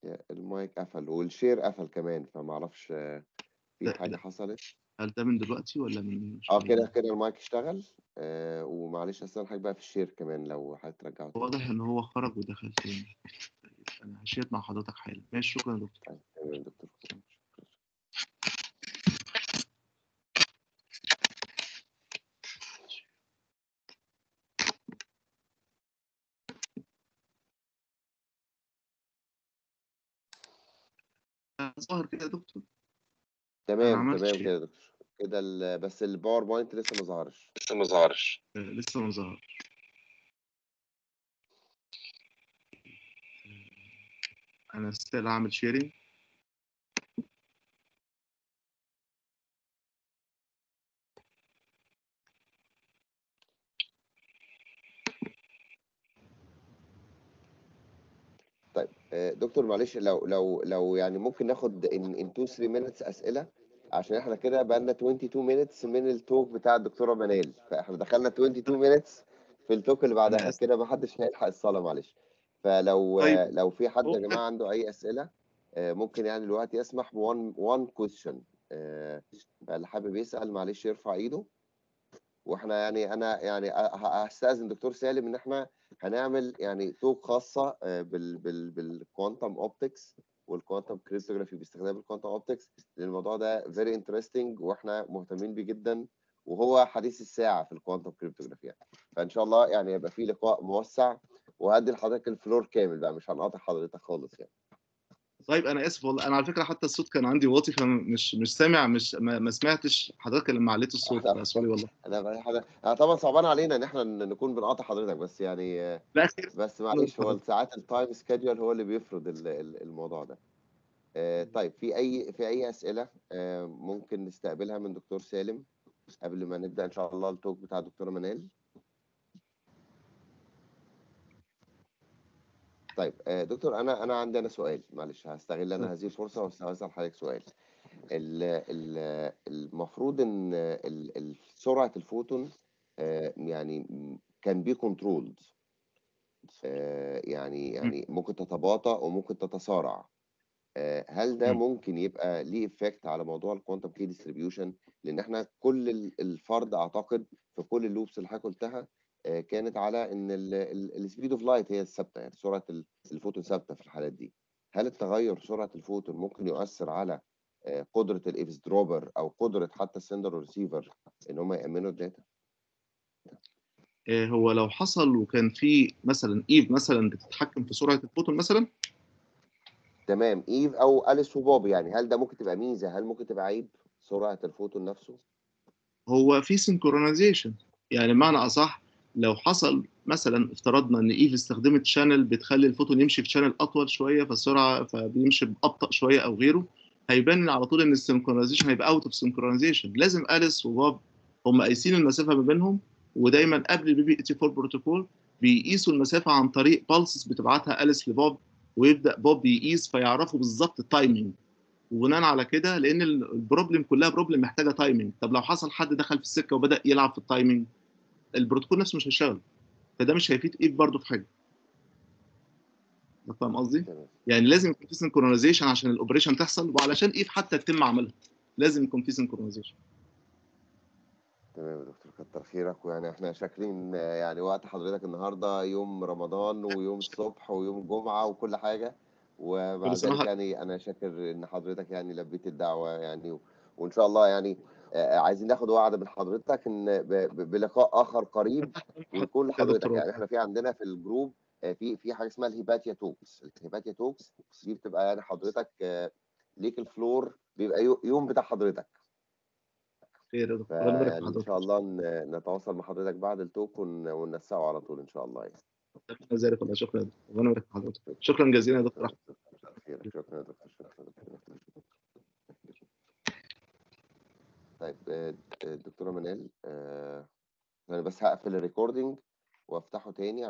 A: المايك قفل والشير قفل كمان، فما اعرفش في
B: ده
A: حاجه
B: ده
A: حصلت.
B: هل ده من دلوقتي ولا من
A: اه كده
B: شويه؟
A: كده المايك اشتغل. آه ومعلش اصلا حاجه بقى في الشير كمان لو هترجعه تاني.
B: واضح ان هو خرج ودخل تاني. انا هشير مع حضرتك حالا. ماشي، شكرا يا دكتور.
A: طيب تمام يا دكتور.
B: ظاهر كده يا دكتور؟ انا
A: تمام
B: عملت
A: تمام
B: شير.
A: كده يا دكتور. كده ال- بس الباوربوينت لسه ما ظهرش.
C: لسه ما ظهرش.
B: آه، لسه ما ظهر. انا ستيل عامل شيرنج.
A: طيب آه، دكتور معلش لو لو لو يعني ممكن ناخد ان ان اتنين تلاتة مينتس اسئله، عشان احنا كده بقى لنا اتنين وعشرين مينتس من التوك بتاع الدكتوره منال، فاحنا دخلنا اتنين وعشرين مينتس في التوك اللي
B: انا
A: بعدها
B: اسف.
A: كده، ما حدش هيلحق الصلاه معلش. فلو
B: طيب
A: آه، لو في حد
B: هو
A: يا جماعه عنده اي اسئله آه، ممكن يعني الوقت يسمح ب one one question. آه، فاللي حابب يسال معلش يرفع ايده. واحنا يعني انا يعني ه- هستاذن دكتور سالم ان احنا هنعمل يعني توك خاصه آه، بال بال بالكوانتم اوبتكس والكوانتم كريپتوغرافي باستخدام الكوانتم اوبتكس، لان الموضوع ده فيري انترستنج واحنا مهتمين بيه جدا، وهو حديث الساعه في الكوانتم كريپتوغرافي يعني. فان شاء الله يعني يبقى في لقاء موسع، وهدي لحضرتك الفلور كامل بقى، مش هنقاطع حضرتك خالص يعني.
B: طيب انا اسف والله. انا على فكره حتى الصوت كان عندي واطي، فمش مش سامع، مش ما, ما سمعتش حضرتك لما عليت الصوت،
A: احنا
B: فسوري والله.
A: انا حضرتك انا طبعا صعبان علينا ان احنا نكون بنقاطع حضرتك، بس يعني آه،
B: لا خير.
A: بس
B: أهلاً
A: معلش هو
B: بحضرتك.
A: ساعات التايم سكيدول هو اللي بيفرض ال- ال- الموضوع ده. آه، طيب في اي في اي اسئله آه، ممكن نستقبلها من دكتور سالم قبل ما نبدا ان شاء الله التوك بتاع دكتوره منال؟ طيب آه، دكتور انا انا عندي انا سؤال، معلش هستغل انا هذه الفرصه وهسال حضرتك سؤال. ال- ال- المفروض ان ال- ال- سرعه الفوتون آه، يعني كان بي كنترولد، يعني
B: مم.
A: يعني ممكن تتباطأ وممكن تتسارع. آه، هل ده
B: مم.
A: ممكن يبقى ليه افكت على موضوع الكوانتم كي ديستريبيوشن؟ لان احنا كل ال- الفرض اعتقد في كل اللوبس اللي حضرتك قلتها آه، كانت على ان السبيد اوف لايت هي الثابته، يعني سرعه ال- الفوتون ثابته في الحالات دي. هل التغير سرعه الفوتون ممكن يؤثر على آه، قدره الايفز دروبر او قدره حتى السندر والريسيفر ان هم يامنوا الداتا؟
B: آه، هو لو حصل وكان في مثلا ايف مثلا بتتحكم في سرعه الفوتون مثلا.
A: تمام، ايف او اليس وبوب، يعني هل ده ممكن تبقى ميزه، هل ممكن تبقى عيب سرعه الفوتون نفسه؟
B: هو في سنكرونايزيشن، يعني بمعنى اصح لو حصل مثلا افترضنا ان ايف استخدمت شانل بتخلي الفوتون يمشي في شانل اطول شويه، فالسرعه فبيمشي بابطا شويه او غيره، هيبان على طول ان السنكرونايزيشن هيبقى اوت اوف سنكرونايزيشن. لازم اليس وبوب هم قايسين المسافه ما بينهم، ودايما قبل البي بي تي اربعة بروتوكول بيقيسوا المسافه عن طريق بالسز بتبعتها اليس لبوب، ويبدا بوب يقيس فيعرفوا بالظبط التايمنج. وبناء على كده، لان البروبلم كلها بروبلم محتاجه تايمنج، طب لو حصل حد دخل في السكه وبدا يلعب في التايمنج، البروتوكول نفسه مش هيشتغل، فده مش هيفيد ايف برضه في حاجه. أنت فاهم قصدي؟
A: تمام
B: يعني لازم يكون في سنكرونايزيشن عشان الاوبريشن تحصل، وعلشان ايف حتى يتم عملها لازم يكون في سنكرونايزيشن.
A: تمام يا دكتور، كتر خيرك. ويعني احنا شاكرين آه، يعني وقت حضرتك النهارده يوم رمضان ويوم الصبح ويوم الجمعة وكل حاجة، ومع
B: كل سنه
A: ذلك
B: وحضرتك
A: يعني انا شاكر ان حضرتك يعني لبيت الدعوة يعني و- وان شاء الله يعني آه، عايزين ناخد وعد من حضرتك ان ب- ب- بلقاء اخر قريب ويكون
B: يا
A: لحضرتك.
B: دكتور.
A: يعني احنا في عندنا في الجروب آه، في في حاجة اسمها الهيباتيا توكس. الهيباتيا توكس دي بتبقى يعني حضرتك آه، ليك الفلور، بيبقى يو- يوم بتاع حضرتك.
B: خير يا دكتور، ربنا يبارك في
A: فيعني ان
B: حضرتك.
A: شاء الله ن- نتواصل مع حضرتك بعد التوك ون- وننسقه على طول ان شاء الله يعني.
B: ربنا يجزاك الله. شكرا يا دكتور، ربنا يبارك في حضرتك. شكرا جزيلا يا دكتور
A: شكرا
B: احمد.
A: شكرا خيرك، شكرا يا دكتور، شكرا يا دكتور. طيب آه، آه، دكتوره منال، آه، انا بس هقفل الريكوردينج وافتحه تاني.